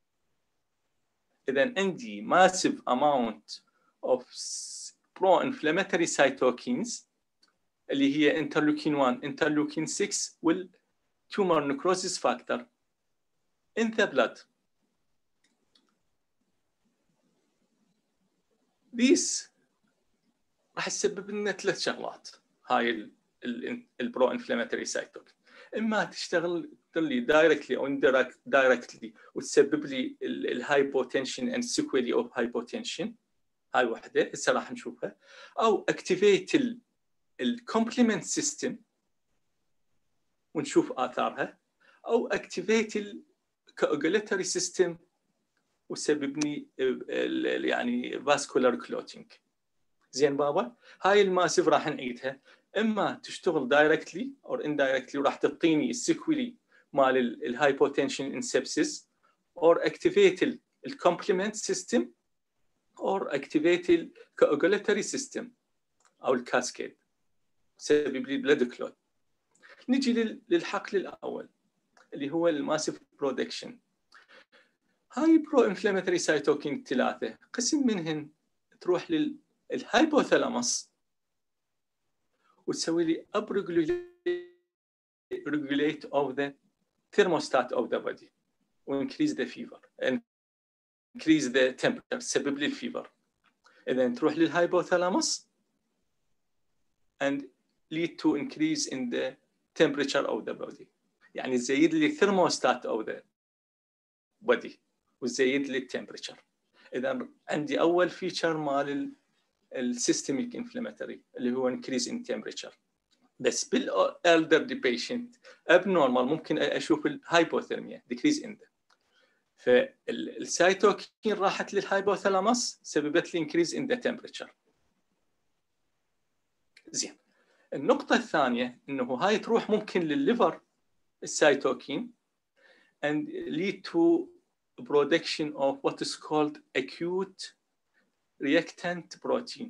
اذا عندي massive amount of pro-inflammatory cytokines اللي هي انترلوكين 1، انترلوكين 6 والتيومر نيكروسيس فاكتور in the blood. These راح تسبب لنا 3 شغلات هاي البرو انفلاماتوري سايتوكين. اما تشتغل لي دايركتلي او دايركتلي وتسبب لي الهايبوتنشن اند سيكويلي اوف هايبوتنشن، هاي وحده هسه راح نشوفها، او اكتيفيت الكومبلمنت سيستم ونشوف اثارها، او اكتيفيت الكواجولاتوري سيستم وسببني يعني فاسكولار كلوتينج. زين بابا؟ هاي الماسيف راح نعيدها، اما تشتغل دايركتلي او اندايركتلي وراح تعطيني السيكولي مال الهايبوتنشن ان سبسيس، اور اكتيفيت الكومبلمنت سيستم، اور اكتيفيت الكواجولاتوري سيستم او الكاسكيد تسبب لي بلاد كلوت. نجي للحقل الاول اللي هو الماسيف برودكشن. هاي برو انفلاماتوري سايتوكين 3 قسم منهن تروح للهايبوثالاموس وتسوي لي up regulate of the thermostat of the body وincrease the fever and increase the temperature، تسبب لي الفيفر. اذا تروح للهايبوثالاموس and lead to increase in the temperature of the body، يعني تزيد لي thermostat of the body وتزيد لي التمبريتشر. اذا عندي اول فيتشر مال السيستميك انفلاماتوري اللي هو increase in temperature. بس بالالدرلي بيشنت ابنورمال ممكن اشوف الهايبوثيرميا decrease in the، فالسيتوكين راحت للهايبوثالاموس سببت لي increase in the temperature. زين، النقطة الثانية انه هاي تروح ممكن للليفر السيتوكين and lead to production of what is called acute reactant protein.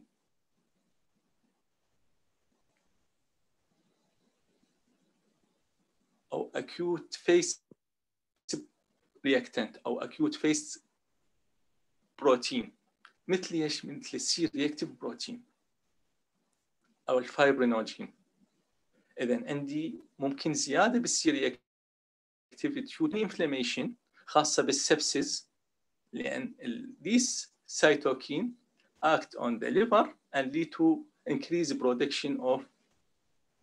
أو acute phase reactant أو acute phase protein، مثل ايش؟ مثل السي رياكتيف بروتين أو الفايبرينوجين. إذا عندي ممكن زيادة بالسي رياكتيفيتي انفلاميشن خاصة بالسبسيس، لأن these cytokine act on the liver and lead to increased production of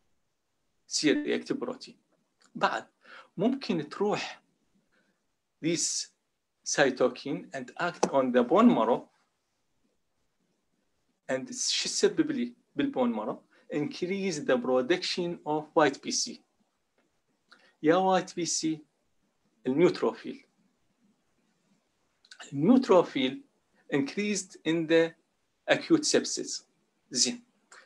C-reactive protein. بعد ممكن تروح this cytokine and act on the bone marrow and شو تسبب لي بالبون مارو؟ increase the production of white PC. يا white PC النيوتروفيل increased in the acute sepsis. زين.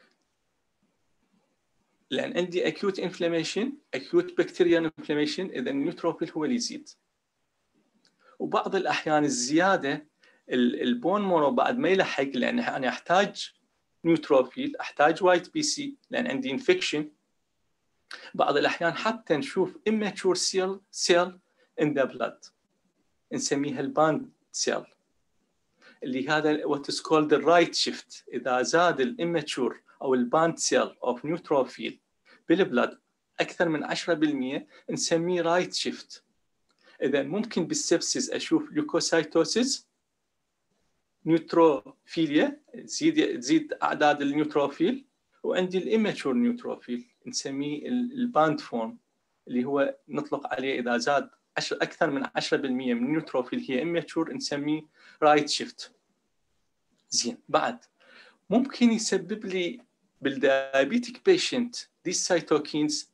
لأن عندي acute inflammation, acute bacterial inflammation، إذا النيوتروفيل هو اللي يزيد. وبعض الأحيان الزيادة البون مارو بعد ما يلحق، لأن أنا أحتاج نيوتروفيل، أحتاج وايت بي سي لأن عندي انفكشن. بعض الأحيان حتى نشوف immature cell in the blood نسميها الباند سيل، اللي هذا what is called the right shift. إذا زاد الاماتشور أو الباند سيل of neutrophil بالبلد أكثر من 10% نسميه right shift. إذا ممكن بالسبسيس أشوف ليوكوسايتوسيس، نيوتروفيليا، تزيد أعداد النيوتروفيل، وعندي الاماتشور نيوتروفيل نسميه الباند فورم، اللي هو نطلق عليه إذا زاد أكثر من 10% من النيوتروفيل هي immature نسميه right shift. زين. بعد ممكن يسبب لي بالدايابيتيك بيشنت these cytokines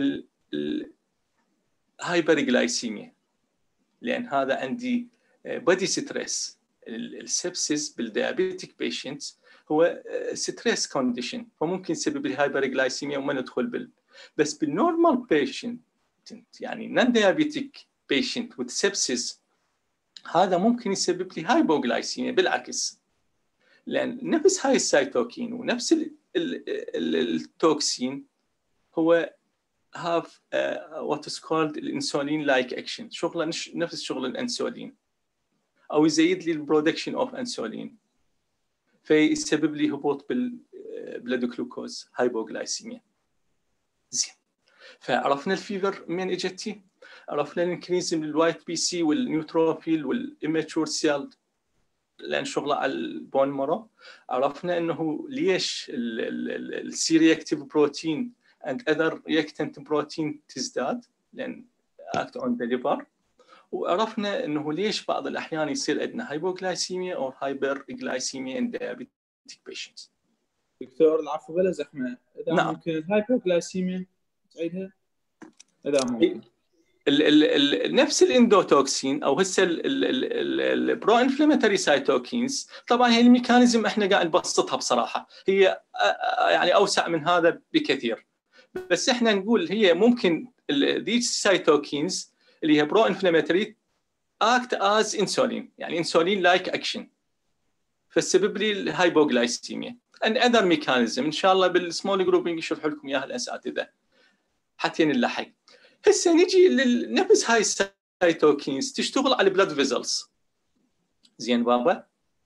الهايبرغلايسيميا، لأن هذا عندي body stress. السبسيس بالدايابيتيك بيشنت هو ستريس كونديشن، فممكن يسبب لي هايبرغلايسيميا وما ندخل بس بالنورمال بيشنت يعني نون دايابيتيك بيشنت وسبسيس هذا ممكن يسبب لي هايبوغلايسيميا بالعكس، لأن نفس هاي السيتوكين ونفس التوكسين هو have what is called الانسولين لايك اكشن، شغله نفس شغل الانسولين، او يزيد لي البرودكشن اوف انسولين فيسبب لي هبوط بالبلاد جلوكوز هايبوغلايسيميا. زين. فعرفنا الفيفر من اجتي، عرفنا الانكريز من الوايت بي سي والنيوتروفيل والاماتشور سيل لان شغله على البون مارو، عرفنا انه ليش السي رياكتيف بروتين and other reactant protein تزداد لان act on the liver، وعرفنا انه ليش بعض الاحيان يصير عندنا هايبوغلايسيميا او هايبرغلايسيميا in diabetic patients. دكتور العفو بلا زحمه، اذا نعم. ممكن الهايبوغلايسيميا تعيدها اذا ممكن. نفس الاندوتوكسين او هسه البرو انفلاماتوري سايتوكينز، طبعا هي الميكانيزم احنا قاعد نبسطها بصراحه، هي يعني اوسع من هذا بكثير، بس احنا نقول هي ممكن these cytokines اللي هي برو انفلاماتوري act as insulin، يعني insulin like action، فالسبب لي الهايبوغلايسيميا and other mechanism. ان شاء الله بالسمول جروبينج يشرح لكم اياها الاساتذه حتى نلحق. هسه نجي لنفس هاي السيتوكينز تشتغل على البلاد فيزلز. زين بابا،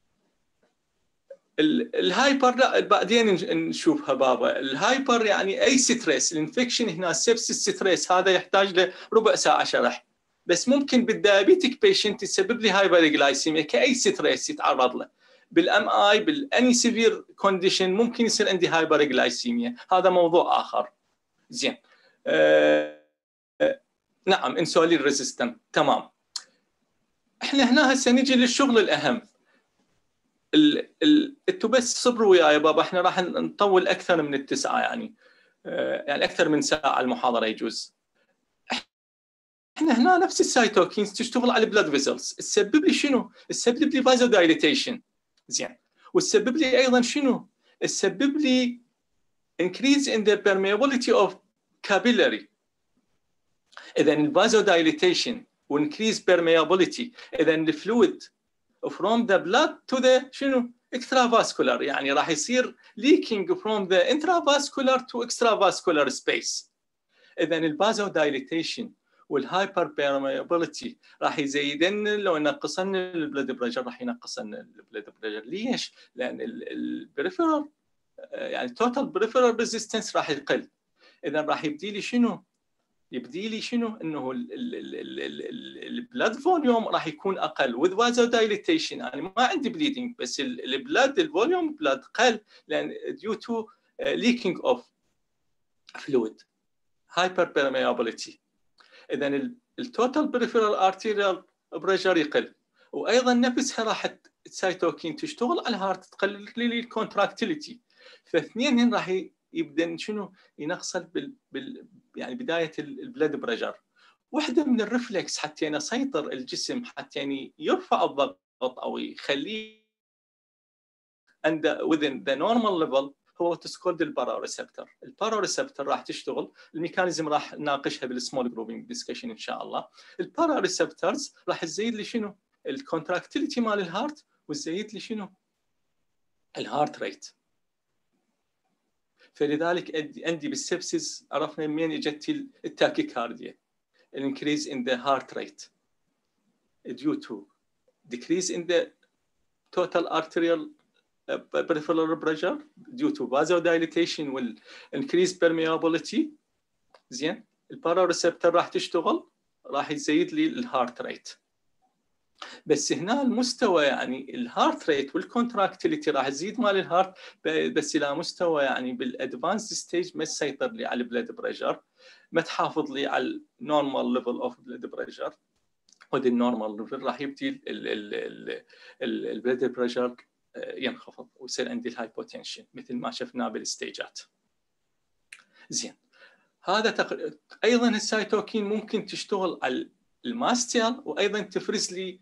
الهايبر لا بعدين نشوفها بابا. الهايبر يعني اي ستريس، الانفكشن هنا سيبسيس ستريس هذا يحتاج له ربع ساعه شرح، بس ممكن بالدايابيتيك بيشنت يسبب لي هايبرغلايسيميا كاي ستريس يتعرض له. بالام اي بالاني سيفير كونديشن ممكن يصير عندي هايبرغلايسيميا، هذا موضوع اخر. زين. نعم انسولين ريزيستنت، تمام. احنا هنا هسه نجي للشغل الاهم. انتوا بس صبروا وياي بابا، احنا راح نطول اكثر من التسعه يعني اكثر من ساعه المحاضره يجوز. احنا هنا نفس السايتوكينز تشتغل على البلاد فيزلز، تسبب لي شنو؟ تسبب لي فازو دايليتيشن. زين. وتسبب لي ايضا شنو؟ تسبب لي increase in the permeability of capillary. اذا الفازو دايليتيشن وانكريز permeability، اذا الفلويد from the blood to the شنو extravascular، يعني راح يصير leaking from the intravascular to extravascular space. اذا الفازو دايليتيشن والهايبر permeability راح يزيدن لو ينقص لنا البلد بريشر، راح ينقص لنا البلد بريشر. ليش؟ لان البريفرال يعني total peripheral resistance راح يقل. اذا راح يبدي لي شنو؟ يبدي لي شنو؟ انه البلاد فوليوم راح يكون اقل with vasodilation. يعني ما عندي بليدنج بس البلاد الفوليوم بلاد قل لان due to leaking of fluid. hyperpermeability. اذا التوتال بريفيرال ارتيريال بريشر يقل، وايضا نفسها راح السيتوكين تشتغل على الهارت تقلل لي الكونتراكتيليتي، فاثنين راح يبدا شنو ينقص يعني بدايه البلد بريشر. واحده من الرفلكس حتى يسيطر الجسم حتى يعني يرفع الضغط او يخليه عند within the normal level هو تسكولد الباراريسبتر. الباراريسبتر راح تشتغل، الميكانيزم راح نناقشها بالسمول جروبينج ديسكشن ان شاء الله. الباراريسبترز راح تزيد لي شنو؟ الكونتراكتيليتي مال الهارت، وتزيد لي شنو؟ الهارت ريت. فلذلك عندي بالسبسيس عرفنا منين اجت التاكيكارديا. الانكريز in the heart rate due to decrease in the total arterial peripheral pressure due to vasodilatation وال increased permeability. زين، الباراريسبتر راح تشتغل، راح يزيد لي الهارت ريت. بس هنا المستوى يعني الهارت ريت والكونتراكتيليتي راح تزيد مال الهارت، بس الى مستوى يعني بالادفانس ستيج ما تسيطر لي على البلد بريشر، ما تحافظ لي على النورمال ليفل اوف بلد بريشر. ودي النورمال ليفل راح يبدي البلد بريشر ينخفض ويصير عندي الهايبوتنشن مثل ما شفناه بالستيجات. زين، هذا ايضا السيتوكين ممكن تشتغل على الماستيال، وايضا تفرز لي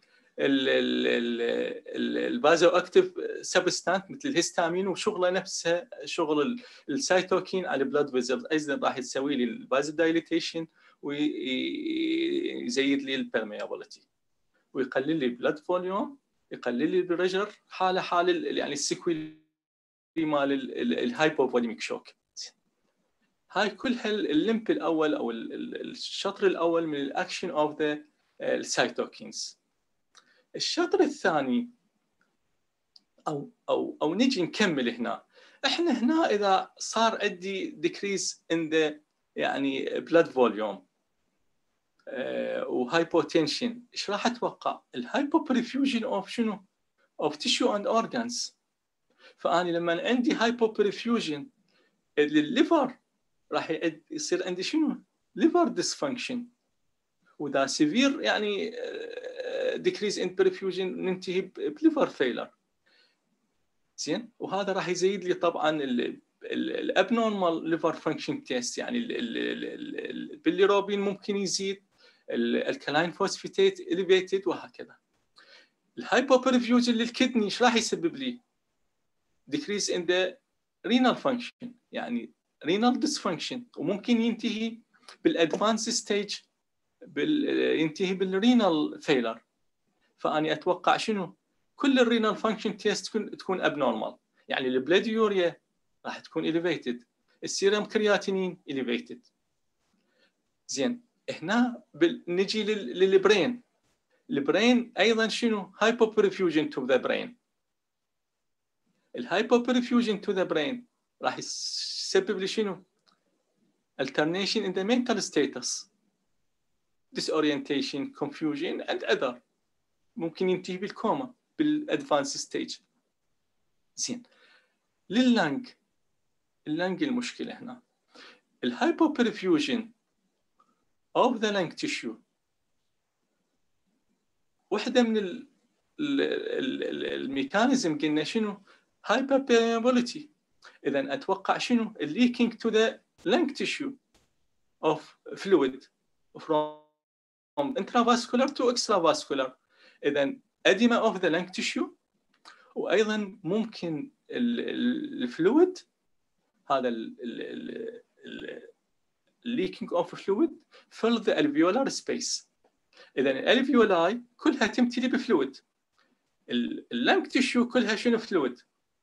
البازو اكتيف سبستانت مثل الهستامين، وشغله نفسها شغل السيتوكين على البلاد فيزلز، ايضا راح تسوي لي البازو دايليتيشن ويزيد لي البرميابيلتي ويقلل لي البلاد فوليوم، يقلل لي البريشر، حاله يعني السيكويل مال الهايبوفوليميك شوك. هاي كلها الليمب الاول او الشطر الاول من الاكشن اوف ذا السيتوكينز. الشطر الثاني او نجي نكمل هنا. احنا هنا اذا صار عندي ديكريز ان ذا يعني بلاد فوليوم وهايبوتنشن، ايش راح اتوقع؟ الهايبوبريفيوجن اوف شنو؟ اوف تيشو اند اورجانز. فاني لما عندي هايبوبريفيوجن للليفر راح يصير عندي شنو؟ ليفر ديسفانكشن، وذا سيفير يعني ديكريز ان بريفيوجن ننتهي بليفر فيلر. زين، وهذا راح يزيد لي طبعا الابنورمال ليفر فانكشن تيست، يعني البيليروبين ممكن يزيد، الكلاين فوسفيتيت اليفيتد وهكذا. الهايبوبرفيوجن للكدني ايش راح يسبب لي؟ decrease in the renal function، يعني renal dysfunction، وممكن ينتهي بالادفانس ستيج ينتهي بالرينال فيلر. فاني اتوقع شنو؟ كل الرينال فانكشن تيست تكون ابنورمال، يعني البلاد يوريا راح تكون elevated، السيرم كرياتينين elevated. زين، هنا نجي للبرين. البرين ايضا شنو؟ hypoperfusion to the brain. الهايبوبرفيوجن to the brain راح يسبب لي شنو؟ alternation in the mental status، disorientation، confusion and other، ممكن ينتهي بالكوما بالادفانس ستيج. زين، لللنج، اللنج المشكله هنا الهايبوبرفيوجن of the lung tissue. واحده من الميكانيزم قلنا شنو؟ hyperpermeability. اذا اتوقع شنو؟ leaking to the lung tissue of fluid from intravascular to extravascular. اذا edema of the lung tissue، وايضا ممكن الفلويد هذا leaking of fluid fill the alveolar space. اذا الالفيولاي كلها تمتلي بفلويد، اللنج تيشو كلها شنو؟ فلويد.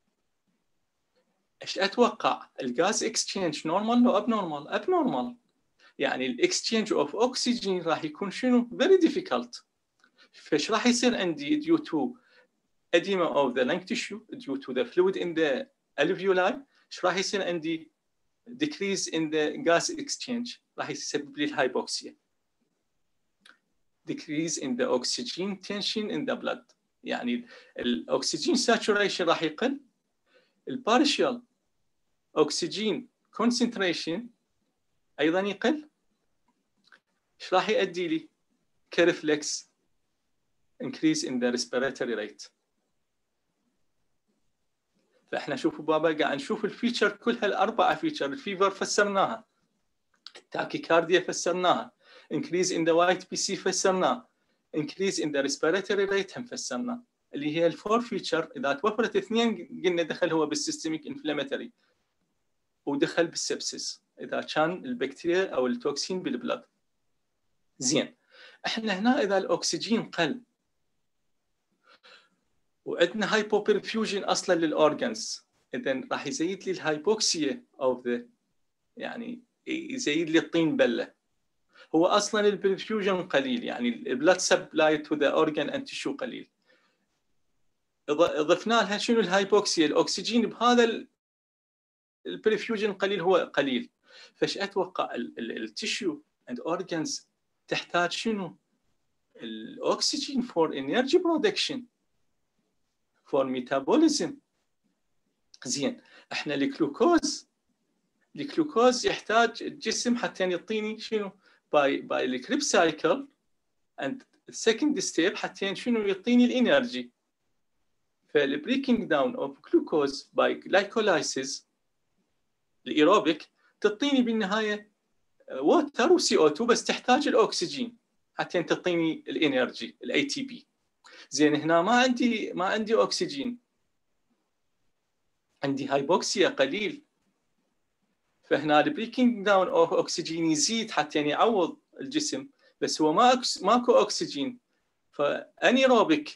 ايش اتوقع؟ الغاز اكسشينج نورمال لو ابنورمال؟ ابنورمال، يعني الاكسشينج اوف اوكسجين راح يكون شنو؟ فيري ديفيكالت. فايش راح يصير عندي؟ due to edema of the lung tissue due to the fluid in the alveoli، ايش راح يصير عندي؟ decrease in the gas exchange، راح يسبب لي الهايبوكسيا. decrease in the oxygen tension in the blood، يعني الاكسجين saturation راح يقل، البارشال oxygen concentration ايضا يقل. ايش راح يؤدي لي؟ كرفلكس increase in the respiratory rate. فاحنا شوفوا بابا قاعد نشوف الفيتشر كلها الاربعه فيتشر. الفيفر فسرناها، التاكيكارديا فسرناها، increase in the white PC فسرناه، increase in the respiratory rate هم فسرناه، اللي هي الفور فيتشر. اذا توفرت اثنين قلنا دخل هو بالسيستميك انفلاماتوري ودخل بالسبسس اذا كان البكتيريا او التوكسين بالبلد. زين، احنا هنا اذا الاكسجين قل وعندنا هايبوبرفيوجن اصلا للاورجنز، اذا راح يزيد لي الهايبوكسيا اوف ذا، يعني يزيد لي الطين بله. هو اصلا البرفيوجن قليل، يعني البلاد سبلاي تو ذا اورجن اند تشو قليل. ضفنا لها شنو؟ الهايبوكسيا، الاكسجين بهذا البرفيوجن قليل، هو قليل. فايش اتوقع؟ التشو اند اورجنز تحتاج شنو؟ الاكسجين فور انرجي برودكشن، فور ميتابوليزم. زين، احنا الجلوكوز يحتاج الجسم حتى يعطيني شنو؟ باي الكريب سايكل اند السكند ستيب حتى شنو؟ يعطيني الانرجي. فالبريكنج داون اوف جلوكوز باي جلايكولايسيس الايروبيك تعطيني بالنهايه ووتر وسي او 2، بس تحتاج الاكسجين حتى تعطيني الانرجي الاي تي بي. زين، هنا ما عندي اكسجين، عندي هايبوكسيا قليل. فهنا البريكنج داون اوف اكسجين يزيد حتى يعني يعوض الجسم، بس هو ماكو اكسجين. فانيروبيك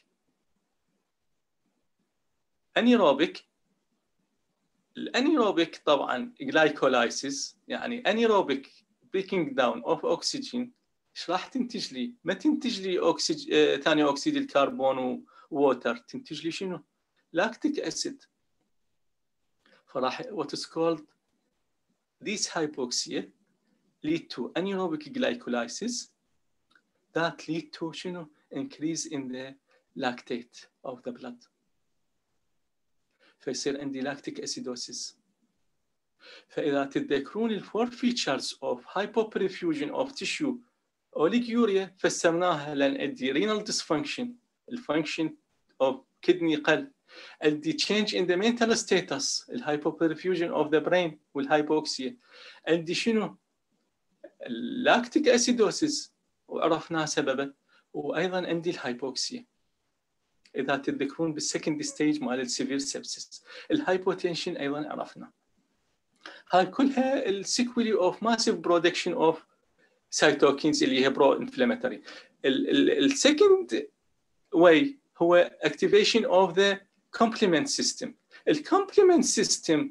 الانيروبيك طبعا جلايكولايسيس، يعني انيروبيك بريكنج داون اوف اكسجين ايش راح تنتج لي؟ ما تنتج لي ثاني اكسيد الكربون ووتر، تنتج لي شنو؟ لاكتيك اسيد. فراح what is called this hypoxia lead to anaerobic glycolysis that lead to شنو؟ increase in the lactate of the blood. فيصير عندي لاكتيك اسيدوسيس. فاذا تتذكرون الفور فيتشرز اوف hypoperfusion of tissue اوليجيوريا فسرناها، لان عندي renal dysfunction، الفانكشن اوف كدني قل، عندي change in the mental status، الهايبوبرفيوجن اوف ذا برين والهايبوكسيا، عندي شنو؟ اللاكتيك اسيدوسيس وعرفنا سببه، وايضا عندي الهايبوكسيا. اذا تتذكرون بالسكند ستيج مال السيفير سبسيس، الهايبوتنشن ايضا عرفنا. هاي كلها السيكولي اوف ماسيف برودكشن اوف سايتوكينز اللي هي برو انفلاماتوري. السكند واي هو activation of the complement system. الكومبلمنت سيستم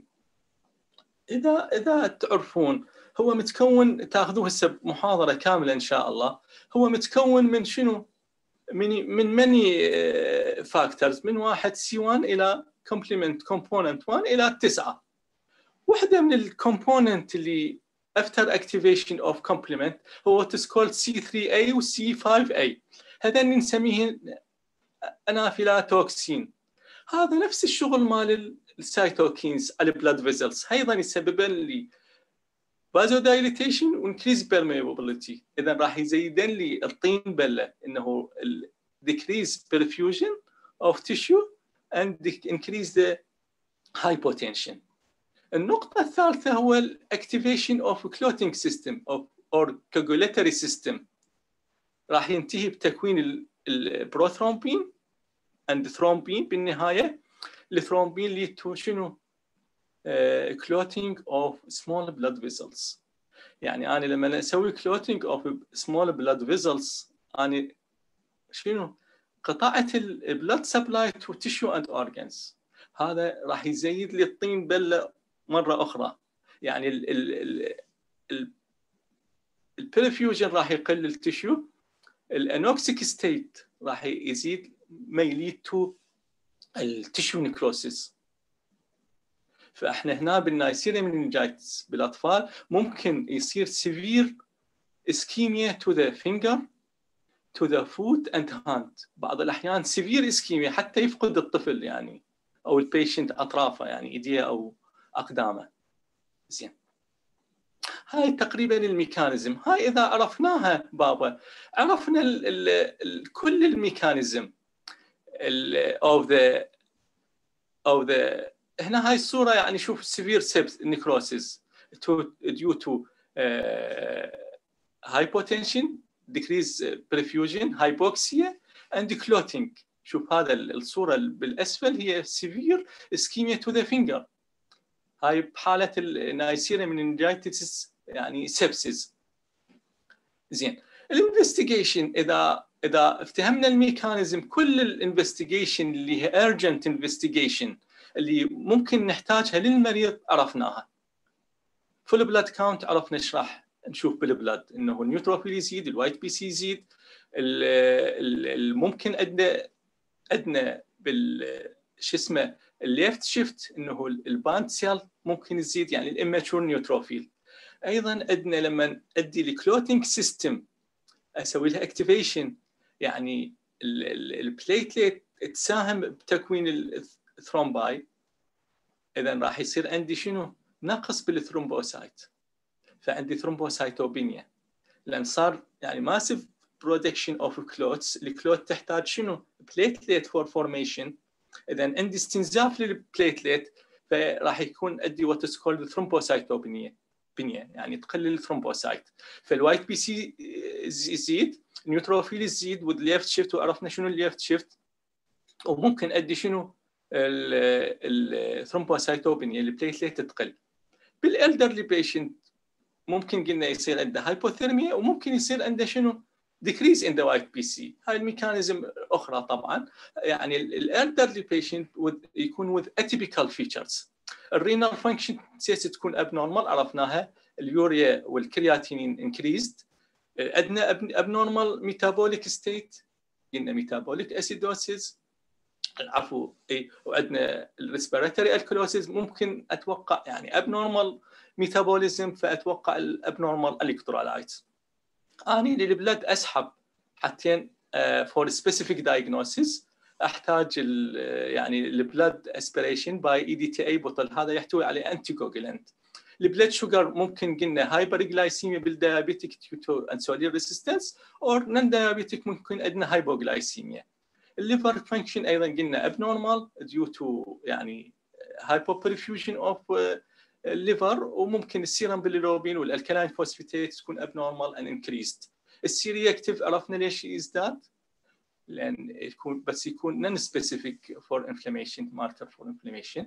اذا تعرفون هو متكون، تاخذوه هسه محاضره كامله ان شاء الله، هو متكون من شنو؟ من ماني فاكتورز، من 1 C1 الى complement component 1 الى 9. واحده من الكومبوننت اللي after activation of complement هو what is called C3A و C5A. هذا نسميه انافيلاتوكسين. هذا نفس الشغل مال السايتوكينز على البلاد فيزلز، ايضا يسببن لي فازودايليتيشن وانكريز بيرميابيليتي. اذا راح يزيدن لي الطين بله، انه decrease perfusion of tissue and increase the hypotension. النقطة الثالثة هو activation of clotting system or coagulatory system. راح ينتهي بتكوين البروثرومبين and thrombin بالنهاية. الثرومبين lead to شنو؟ clotting of small blood vessels. يعني أنا لما أسوي clotting of small blood vessels أنا شنو؟ قطعت blood supply to tissue and organs. هذا راح يزيد لي الطين بلة مرة أخرى. يعني البرفيوجن راح يقل التشيو، الانوكسيك ستيت راح يزيد ما يليد تو التشيو نيكروسيس. فاحنا هنا بالنايسيريا مننجايتس بالاطفال ممكن يصير سيفير اسكيميا تو ذا فينجر تو ذا فوت اند هاند، بعض الاحيان سيفير اسكيميا حتى يفقد الطفل يعني او البيشنت اطرافه، يعني ايديه او اقدامه. زين، هاي تقريبا الميكانيزم. هاي اذا عرفناها بابا عرفنا كل الميكانيزم of the هنا هاي الصوره يعني شوف severe sepsis necrosis due to hypotension, decreased perfusion, hypoxia and clotting. شوف هذا الصوره بالاسفل هي severe ischemia to the finger. هاي بحاله النايسيريا مننجايتس يعني سبسيس. زين الانفستيجيشن اذا افتهمنا الميكانيزم، كل الانفستيجيشن اللي هي urgent investigation اللي ممكن نحتاجها للمريض عرفناها. فول بلاد كاونت عرفنا ايش راح نشوف بالبلاد، انه النيوتروفيل يزيد، الوايت بي سي يزيد، ممكن ادنى شو اسمه الليفت شيفت انه الباند سيل ممكن يزيد، يعني الاماتشور نيوتروفيل. ايضا ادنى لما ادي الكلوتينج سيستم اسوي لها اكتيفيشن، يعني البليتليت تساهم بتكوين الثرومباي، اذا راح يصير عندي شنو؟ نقص بالثرومبوسايت، فعندي ثرومبوسايتوبينيا لان صار يعني ماسيف برودكشن اوف كلوتس. الكلوت تحتاج شنو؟ بليتليت فور فورميشن، اذا عندي استنزاف للبليتليت فراح يكون عندي وات از كولد ثرومبوسايتوبينيا، يعني تقلل الثرومبوسايت. فالوايت بي سي يزيد، النيوتروفيل يزيد والليفت شيفت، وعرفنا شنو الليفت شيفت، وممكن ادي شنو؟ الثرومبوسايتوبينيا، البليتليت تقل. بالالدرلي بيشنت ممكن قلنا يصير عنده هايبوثيرميا، وممكن يصير عنده شنو؟ decrease in the white PC. هاي الميكانيزم اخرى طبعا. يعني الالدرلي بيشنت يكون with atypical features. الرينال فانكشن تكون abnormal عرفناها، اليوريا والكرياتينين increased، عندنا abnormal metabolic state قلنا metabolic acidosis، عفوا اي، وعندنا الريسبيراتوري الكلوسيس، ممكن اتوقع يعني abnormal ميتابوليزم، فاتوقع الابنورمال الكترولايتس. اني للبلد اسحب حتى فور سبيسيفيك دايجنوسيس احتاج يعني البلد اسبيريشن باي اي دي تي اي بوتل، هذا يحتوي على انتي كوجولانت. البلد شوجر ممكن قلنا هايبر جلايسيميا بالديابيتيك تو انسولين ريزيستنس، او نون ديابيتيك ممكن عندنا هايبوغلايسيميا. الليفر فانكشن ايضا قلنا abnormal due to يعني hypoperfusion of الليفر، وممكن السيرم باليروبين والالكالاين فوسفاتيت تكون abnormal and increased. السيرياكتيف عرفنا ليش يزداد؟ لان يكون non specific for inflammation marker for inflammation.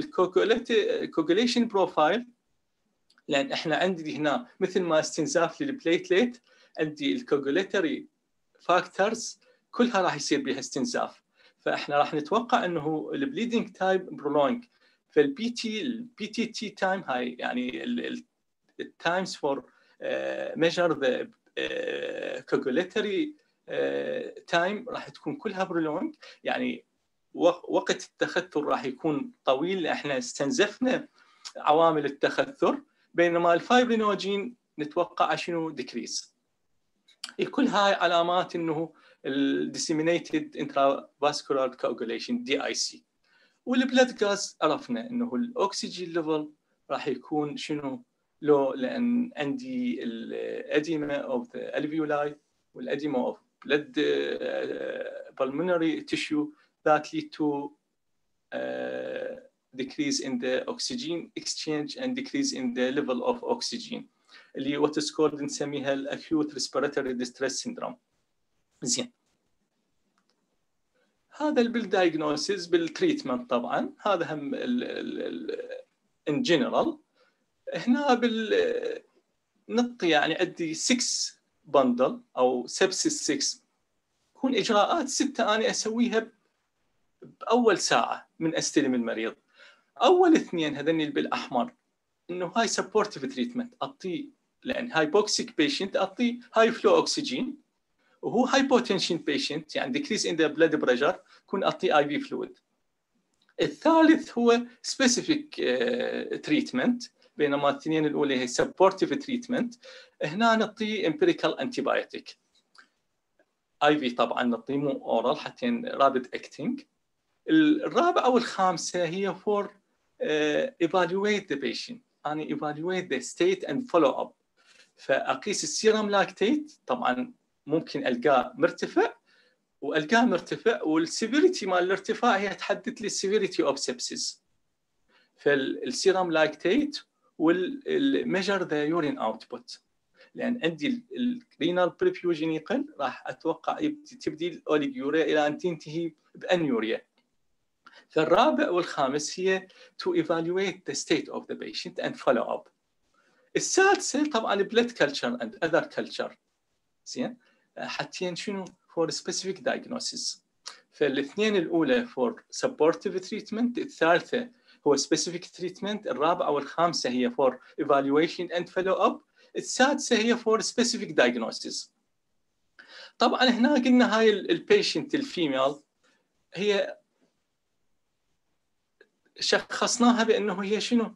الكوجوليشن بروفايل، لان احنا عندي هنا مثل ما استنزاف للبليتليت عندي الكوجوليتري فاكتورز كلها راح يصير بها استنزاف، فاحنا راح نتوقع انه البليدنج تايم برولونج. فالبي تي تي تايم هاي يعني التايمز فور ميجر ذا كوجوليتري تايم راح تكون كلها برولونج، يعني وقت التخثر راح يكون طويل، احنا استنزفنا عوامل التخثر، بينما الفايبرينوجين نتوقع شنو؟ ديكريس. كل هاي علامات انه disseminated intravascular coagulation DIC. والبلد غاز عرفنا انه الاكسجين ليفل راح يكون شنو؟ لو، لان عندي الاديما اوف ذا الفيولاي والاديما اوف blood pulmonary tissue that lead to decrease in the oxygen exchange and decrease in the level of oxygen اللي what is called نسميها acute respiratory distress syndrome. زين، هذا بالدايجنوسيس. بالتريتمنت طبعا هذا هم ان جنرال. هنا نعطي يعني عندي 6 بندل او سبسيس 6، تكون اجراءات 6 انا اسويها باول ساعه من استلم المريض. اول 2 هذني بالاحمر انه هاي سبورتيف تريتمنت اعطيه، لان هايبوكسيك بيشنت اعطيه هاي فلو اوكسجين، وهو هايبوتنشن بيشنت يعني decrease in the blood pressure كون اعطيه اي في فلويد. الثالث هو سبيسيفيك تريتمنت، بينما الاثنين الاولى هي سبورتيف تريتمنت. هنا نعطيه امبيريكال انتي بايوتيك اي في، طبعا نعطيه مو اورال حتى رابد اكتنج. الرابعه والخامسه هي فور evaluate the patient، اني evaluate the state and follow up. فاقيس السيرم لاكتيت، طبعا ممكن القاه مرتفع والقاه مرتفع، والسيفيريتي مال الارتفاع هي تحدد لي السيفيريتي اوف سبسيس. فالسيرم لاكتيت والميجر ذا يورين اوتبوت، لان عندي الرينال بريفيوجن يقل، راح اتوقع تبدي الاوليجوريا الى ان تنتهي بانيوريا. فالرابع والخامس هي to evaluate the state of the patient and follow up. السادسه طبعا blood culture and other culture. زين، حتى شنو for specific diagnosis. فالاثنين الاولى for supportive treatment، الثالثه هو specific treatment، الرابعه والخامسه هي for evaluation and follow up، السادسه هي for specific diagnosis. طبعا هنا قلنا هاي البيشنت الفيميل هي شخصناها بانه هي شنو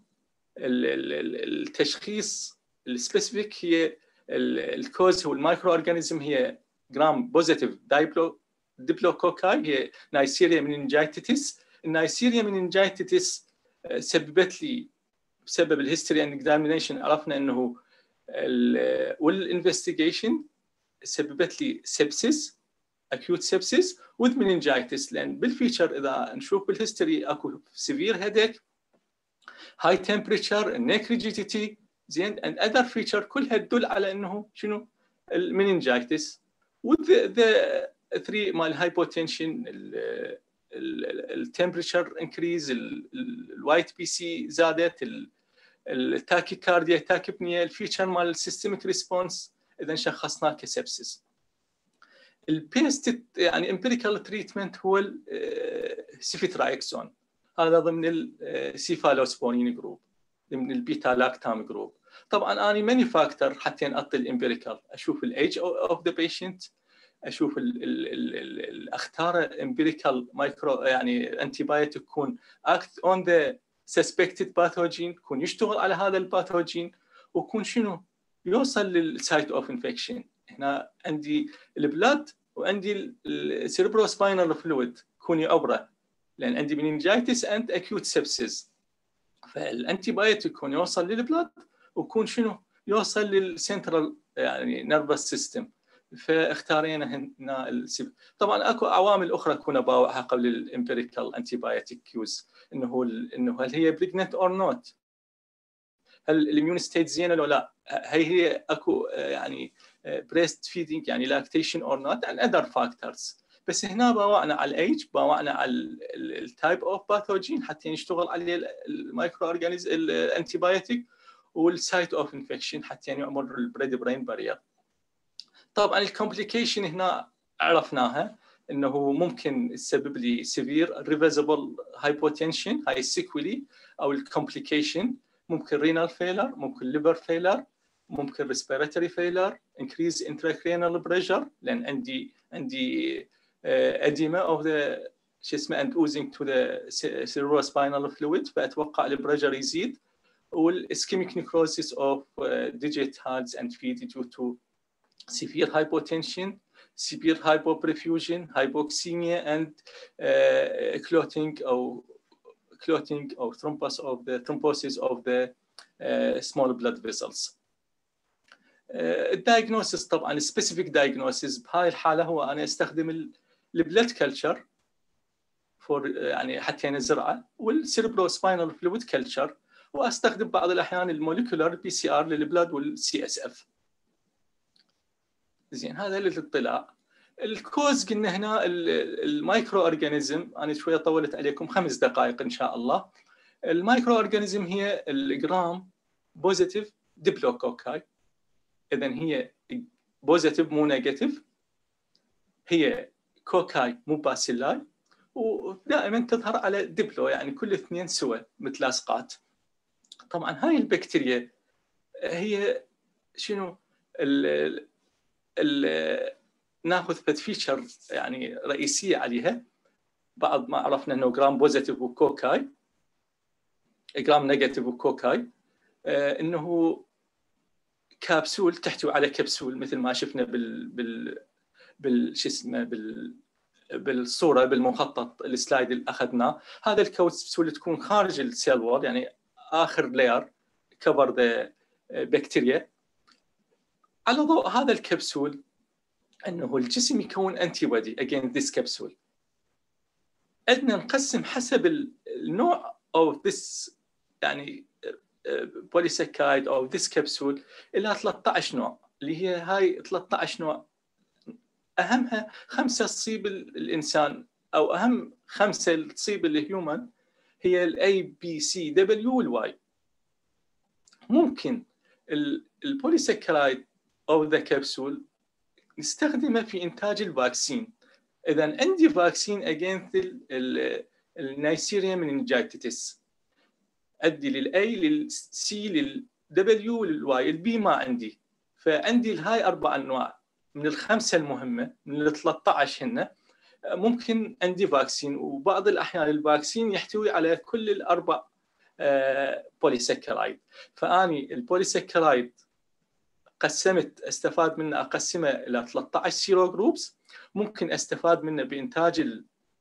التشخيص السبيسيفيك، هي الكوز هو المايكرو اورجانيزم، هي جرام بوزيتيف ديبلوكوكاي، هي نايسيريا مننجايتس. النايسيريا مننجايتس سببت لي بسبب الهيستوري اند اكزامينيشن عرفنا انه والانفستيجيشن سببت لي سبسيس acute sepsis with meningitis، لان بالفيتشر اذا نشوف بالهيستوري اكو severe headache، high temperature، neck rigidity، زين and other feature كلها تدل على انه شنو المننجايتس. with the 3 مال hypotension، التمبريتشر انكريز، الوايت بي سي زادت، التاكيكارديا، تاكيبنيا، الفيتشر مال السيستميك ريسبونس، اذا شخصناه كسبسس. البيست يعني امبيريكال تريتمنت هو السيفيترايكسون، هذا ضمن السيفالوسبونين جروب، ضمن البيتا لاكتام جروب. طبعا اني ماني فاكتور حتى اعطي الامبيريكال، اشوف الايج اوف ذا بيشنت، اشوف اختار امبيريكال مايكرو يعني انتي بايوتيك يكون اكت اون ذا سسبكتد باثوجين، يكون يشتغل على هذا الباثوجين، ويكون شنو يوصل للسايت اوف انفكشن. هنا عندي البلاد وعندي السيربرو سباينال فلويد يكون يعبره، لان عندي مننجايتس اند اكيوت سبسيس. فالانتي بايوتيك يكون يوصل للبلاد ويكون شنو يوصل للسنترال يعني نيرفس سيستم. فاختارينا هنا طبعا اكو عوامل اخرى كنا باوعها قبل الامبيريكال انتي بايوتيك يوز، انه هل هي بريجننت اور نوت، هل الاميون ستيت زينه ولا لا، هي اكو يعني بريست فيدنج يعني لاكتيشن اور نوت، and other factors. بس هنا باوعنا على الايج، باوعنا على التايب اوف باثوجين حتى نشتغل عليه المايكرو اورجانيزم الانتي بايوتيك، والسايت اوف انفكشن حتى يعمل البريد برين بارير. طبعا الكومبليكيشن هنا عرفناها انه ممكن تسبب لي سيفير ريفرسبل هايبوتنشن، هاي السيكولي او الكومبليكيشن، ممكن رينال فيلر، ممكن ليفر فيلر، ممكن ريسبيراتوري فيلر، انكريز انتراكرينال بريشر، لان عندي اديما اوف ذا شو اسمه اند اوزنج تو ذا سيروسباينال فلويد، فاتوقع البريشر يزيد، والاسكيميك نيكروسيس اوف digit hands and feet due to severe hypotension, severe hypoperfusion, hypoxemia, and clotting or thrombosis of the small blood vessels. الدايجنوسيس طبعا السبيسيفيك دايجنوسيس بهاي الحاله هو انا استخدم البلد كلتشر فور يعني حتى نزرعه، والسيربرو سباينال فلويد كلتشر، واستخدم بعض الاحيان الموليكولار بي سي ار للبلاد والسي اس اف. زين، هذا للاطلاع. الكوز قلنا هنا المايكرو اورجانيزم، انا شويه طولت عليكم 5 دقائق ان شاء الله. المايكرو اورجانيزم هي الجرام بوزيتيف ديبلوكوكاي، اذا هي بوزيتيف مو نيجاتيف، هي كوكاي مو باسيلاي، ودائما تظهر على ديبلو يعني كل اثنين سوا متلاصقات. طبعا هاي البكتيريا هي شنو ناخذ فيتشر يعني رئيسيه عليها، بعض ما عرفنا انه جرام بوزيتيف وكوكاي، جرام نيجاتيف وكوكاي، انه كابسول تحتوي على كبسول مثل ما شفنا شو اسمه بالصوره بالمخطط السلايد اللي اخذناه. هذا الكبسول تكون خارج السيل وول يعني اخر لاير cover the bacteria. على ضوء هذا الكبسول أنه الجسم يكون antibody against this capsule. عندنا نقسم حسب النوع أو this يعني polysaccharide أو this capsule إلى 13 نوع، اللي هي هاي 13 نوع أهمها 5 تصيب الإنسان، أو أهم 5 تصيب الهيومن هي ال A B C W وال Y. ممكن البوليساكرايد أو ذا كبسول نستخدمه في إنتاج الفاكسين. إذا عندي فاكسين against النيسيريا مننجايتس، أدي للأي للسي للدبليو للواي، البي ما عندي. فعندي الهاي 4 أنواع من ال5 المهمة، من ال13 هن ممكن عندي فاكسين. وبعض الأحيان الفاكسين يحتوي على كل ال4 بوليساكرايد. فأني البوليساكرايد قسمت استفاد منه، أقسمه إلى 13 سيرو جروبس. ممكن استفاد منه بإنتاج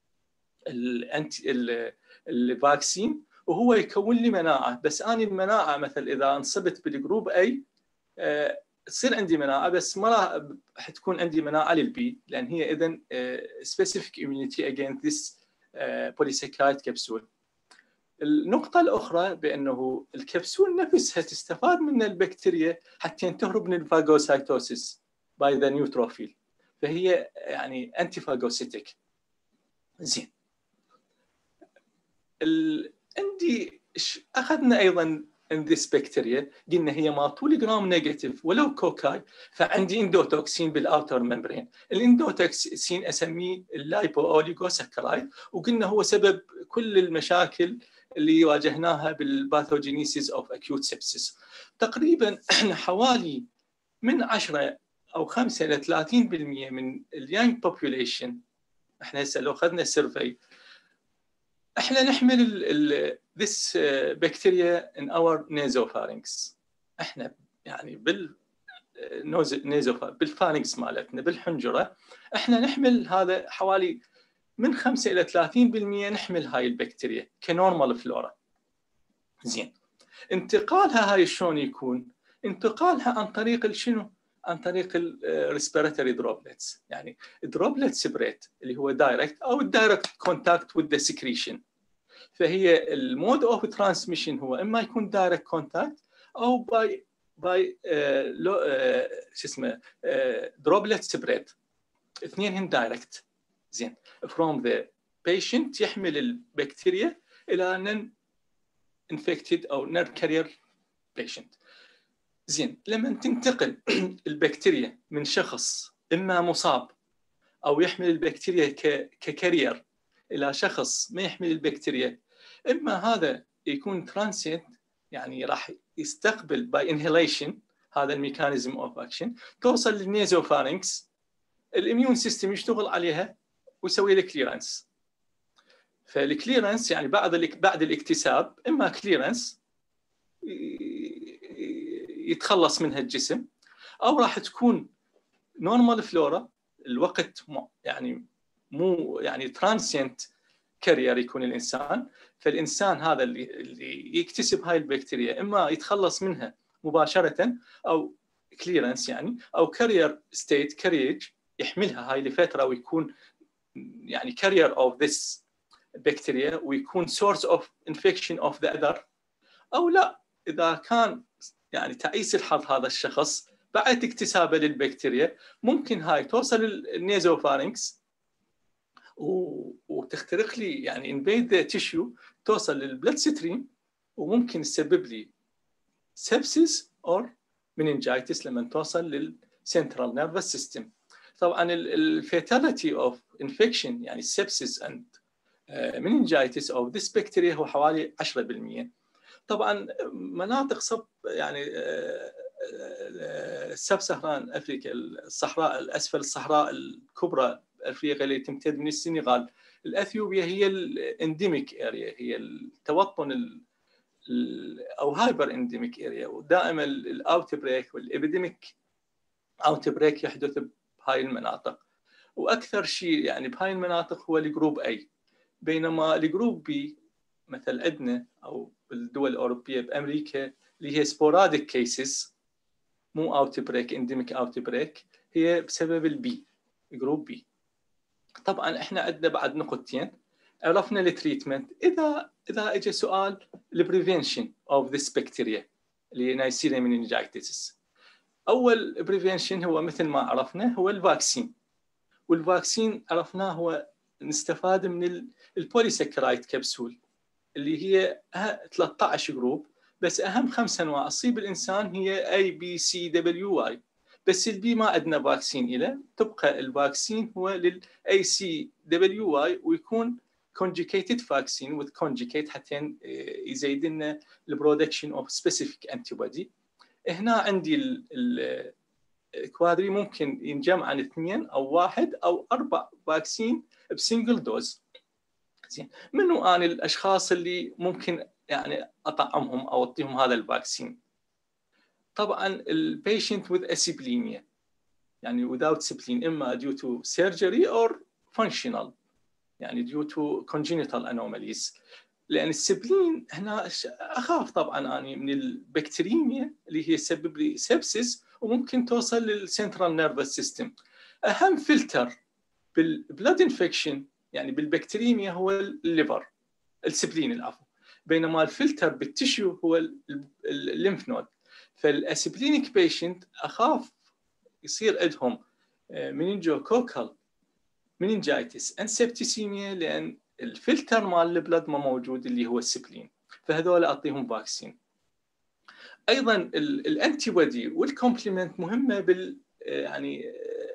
الفاكسين وهو يكون لي مناعة. بس أنا المناعة مثل إذا انصبت بالجروب A تصير عندي مناعة، بس ما راح تكون عندي مناعة للبي، لأن هي إذن specific immunity against this polysaccharide capsule. النقطة الأخرى بأنه الكبسول نفسها تستفاد من البكتيريا حتى تهرب من الفاغوسايتوسيس by the neutrophil، فهي يعني antiphagocitic. زين، عندي أخذنا أيضا in this bacteria قلنا هي ما طول جرام نيجاتيف ولو كوكاي، فعندي اندوتوكسين بالاوتر ممبرين. الاندوتوكسين اسميه اللايبو اوليغوساكرايد، وقلنا هو سبب كل المشاكل اللي واجهناها بالباثوجينيسيس اوف اكيوت سيبسيس. تقريبا احنا حوالي من 10 او 5 الى 30% من اليانج بوبوليشن، احنا هسه لو اخذنا سيرفي احنا نحمل this bacteria in our nasopharynx. احنا يعني بالفارنكس مالتنا بالحنجره احنا نحمل هذا حوالي من 5 الى 30% نحمل هاي البكتيريا كنورمال فلورا. زين، انتقالها هاي شلون يكون؟ انتقالها عن طريق شنو؟ عن طريق الريسبيراتوري دروبلتس، يعني دروبلت سبريت اللي هو دايركت او الدايركت كونتاكت وذ ذا سكريشن. فهي المود اوف ترانسميشن هو اما يكون دايركت كونتاكت او باي شو اسمه دروبلت سبريت، اثنين هن دايركت. زين، from the patient يحمل البكتيريا الى نن infected او نير كارير patient. زين، لما تنتقل البكتيريا من شخص اما مصاب او يحمل البكتيريا ككارير الى شخص ما يحمل البكتيريا، اما هذا يكون ترانسيت يعني راح يستقبل باي انهيليشن، هذا الميكانيزم اوف اكشن، توصل للنيزوفارينكس، الاميون سيستم يشتغل عليها ويسوي له كليرنس. فالكليرنس يعني بعد الاكتساب اما كليرنس يتخلص منها الجسم، او راح تكون نورمال فلورا الوقت يعني مو يعني ترانسينت كارير يكون الانسان. فالانسان هذا اللي يكتسب هاي البكتيريا اما يتخلص منها مباشره او كليرنس يعني، او كارير ستيت كاريج يحملها هاي لفتره ويكون يعني كارير اوف ذس بكتيريا ويكون سورس اوف انفكشن اوف ذا اذر، او لا اذا كان يعني تعيس الحظ هذا الشخص بعد اكتسابه للبكتيريا ممكن هاي توصل النيزوفارينكس وتخترق لي يعني invade the tissue، توصل للبلد ستريم وممكن تسبب لي sepsis or meningitis لما توصل للسنترال نيرفس سيستم. طبعا الفيتاليتي اوف انفكشن يعني sepsis and meningitis of this bacteria هو حوالي 10%. طبعا مناطق صب يعني سب سهران افريقيا، الصحراء الاسفل، الصحراء الكبرى افريقيا اللي تمتد من السنغال، الاثيوبيا هي الانديميك اريا، هي التوطن او هايبر انديميك اريا، ودائما الاوت بريك والابيديميك اوت بريك يحدث بهاي المناطق. واكثر شيء يعني بهاي المناطق هو الجروب اي، بينما الجروب بي مثل عندنا او بالدول الاوروبيه بامريكا اللي هي sporadic cases مو outbreak endemic outbreak هي بسبب البي جروب بي. طبعا احنا عندنا بعد نقطتين. عرفنا التريتمنت. اذا اجى سؤال البريفنشن اوف ذيس بكتيريا اللي نايسيريا مننجايتس، اول بريفنشن هو مثل ما عرفنا هو الفاكسين. والفاكسين عرفناه هو نستفاد من البوليساكرايد كبسول اللي هي 13 جروب، بس اهم 5 انواع تصيب الانسان هي اي بي سي دبليو واي، بس البي ما عندنا فاكسين له. تبقى الفاكسين هو للاي سي دبليو واي، ويكون conjugated vaccine with conjugate حتى يزيد لنا البرودكشن اوف سبيسيفيك انتي بودي. هنا عندي الكوادري ممكن ينجمع عن 2 أو 1 أو 4 فاكسين بسنجل دوز. زين، منو أنا الأشخاص اللي ممكن يعني أطعمهم أو أعطيهم هذا الفاكسين؟ طبعا البيشنت with acyclemia، يعني without spleen، إما due to surgery or functional، يعني due to congenital anomalies. لأن السبلين هنا أخاف طبعا أنا من البكتيريميا اللي هي تسبب لي سبسس وممكن توصل للسنترال نيرفس سيستم. أهم فلتر بالبلاد انفكشن يعني بالبكتيريميا هو الليفر، السبلين العفو، بينما الفلتر بالتشيو هو الليمف نود. فالاسبلينيك بيشنت أخاف يصير عندهم منينجوكوكال مننجايتس ان سبتيسيميا، لأن الفلتر مال البلد ما موجود اللي هو السبلين، فهذول اعطيهم فاكسين. ايضا الانتي بودي والكومبلمنت مهمه بال يعني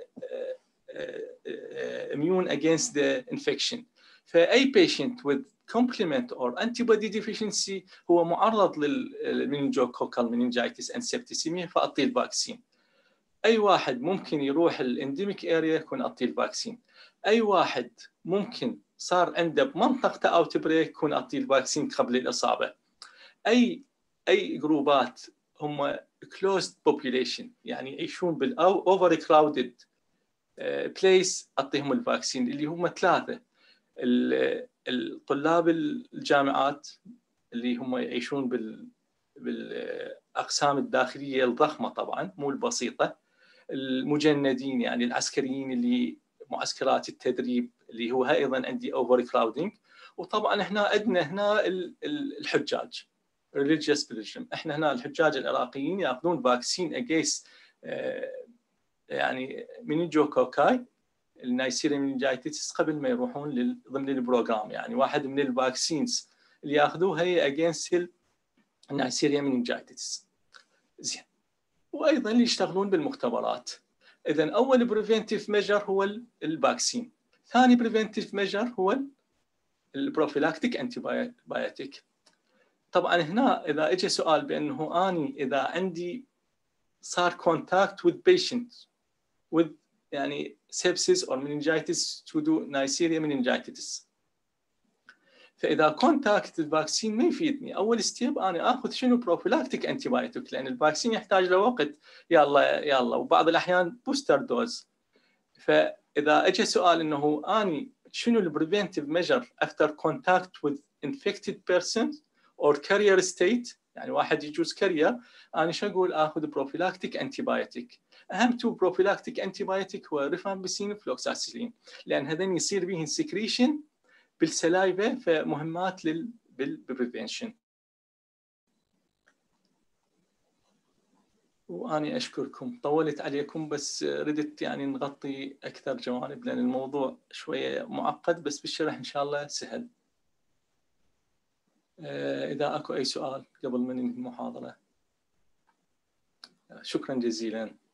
immune against the infection. فاي patient with complement or antibody deficiency هو معرض للمننجوكوكال مننجايتس ان سبتيسيميا، فاعطيه الفاكسين. اي واحد ممكن يروح الانديميك اريا يكون اعطيه الفاكسين. اي واحد ممكن صار عنده بمنطقته اوت بريك يكون اعطيه الفاكسين قبل الاصابه. اي جروبات هم كلوزد بوبيوليشن يعني يعيشون بالاوفر كراودد بليس اعطيهم الفاكسين، اللي هم 3: الطلاب الجامعات اللي هم يعيشون بالاقسام الداخليه الضخمه طبعا مو البسيطه، المجندين يعني العسكريين اللي معسكرات التدريب اللي هو ايضا عندي اوفر كراودنج. وطبعا احنا عندنا هنا الحجاج religious pilgrim. احنا هنا الحجاج العراقيين ياخذون فاكسين اجينست يعني منينجوكوكاي النايسيريا مننجايتس قبل ما يروحون ضمن البروجرام. يعني واحد من الفاكسينز اللي ياخذوها هي اجينست النايسيريا مننجايتس. زين، وايضا اللي يشتغلون بالمختبرات. اذا اول بريفنتيف ميجر هو الفاكسين، ثاني بريفنتيف ميجر هو البروفيلاكتيك انتي بايوتيك. طبعا هنا اذا اجى سؤال بانه اني اذا عندي صار كونتاكت with patient with يعني sepsis or meningitis to do Neisseria meningitis، فاذا كونتاكت الفاكسين ما يفيدني. اول ستيب انا اخذ شنو بروفيلاكتيك انتي بايوتيك، لان الفاكسين يحتاج له وقت يلا وبعض الاحيان بوستر دوز. فاذا اجى سؤال انه اني شنو البريفنتيف ميجر افتر كونتاكت with infected person or carrier state، يعني واحد يجوز كارير، انا شو اقول؟ اخذ بروفيلاكتيك انتي بايوتيك. اهم 2 بروفيلاكتيك انتي بايوتيك هو ريفامبيسين وفلوكساسيلين، لان هذين يصير بهم سكريشن بالسلايفه، فمهمات بالبريفنشن. واني اشكركم، طولت عليكم بس ردت يعني نغطي اكثر جوانب لان الموضوع شويه معقد، بس بالشرح ان شاء الله سهل. اذا اكو اي سؤال قبل ما ننهي المحاضره. شكرا جزيلا.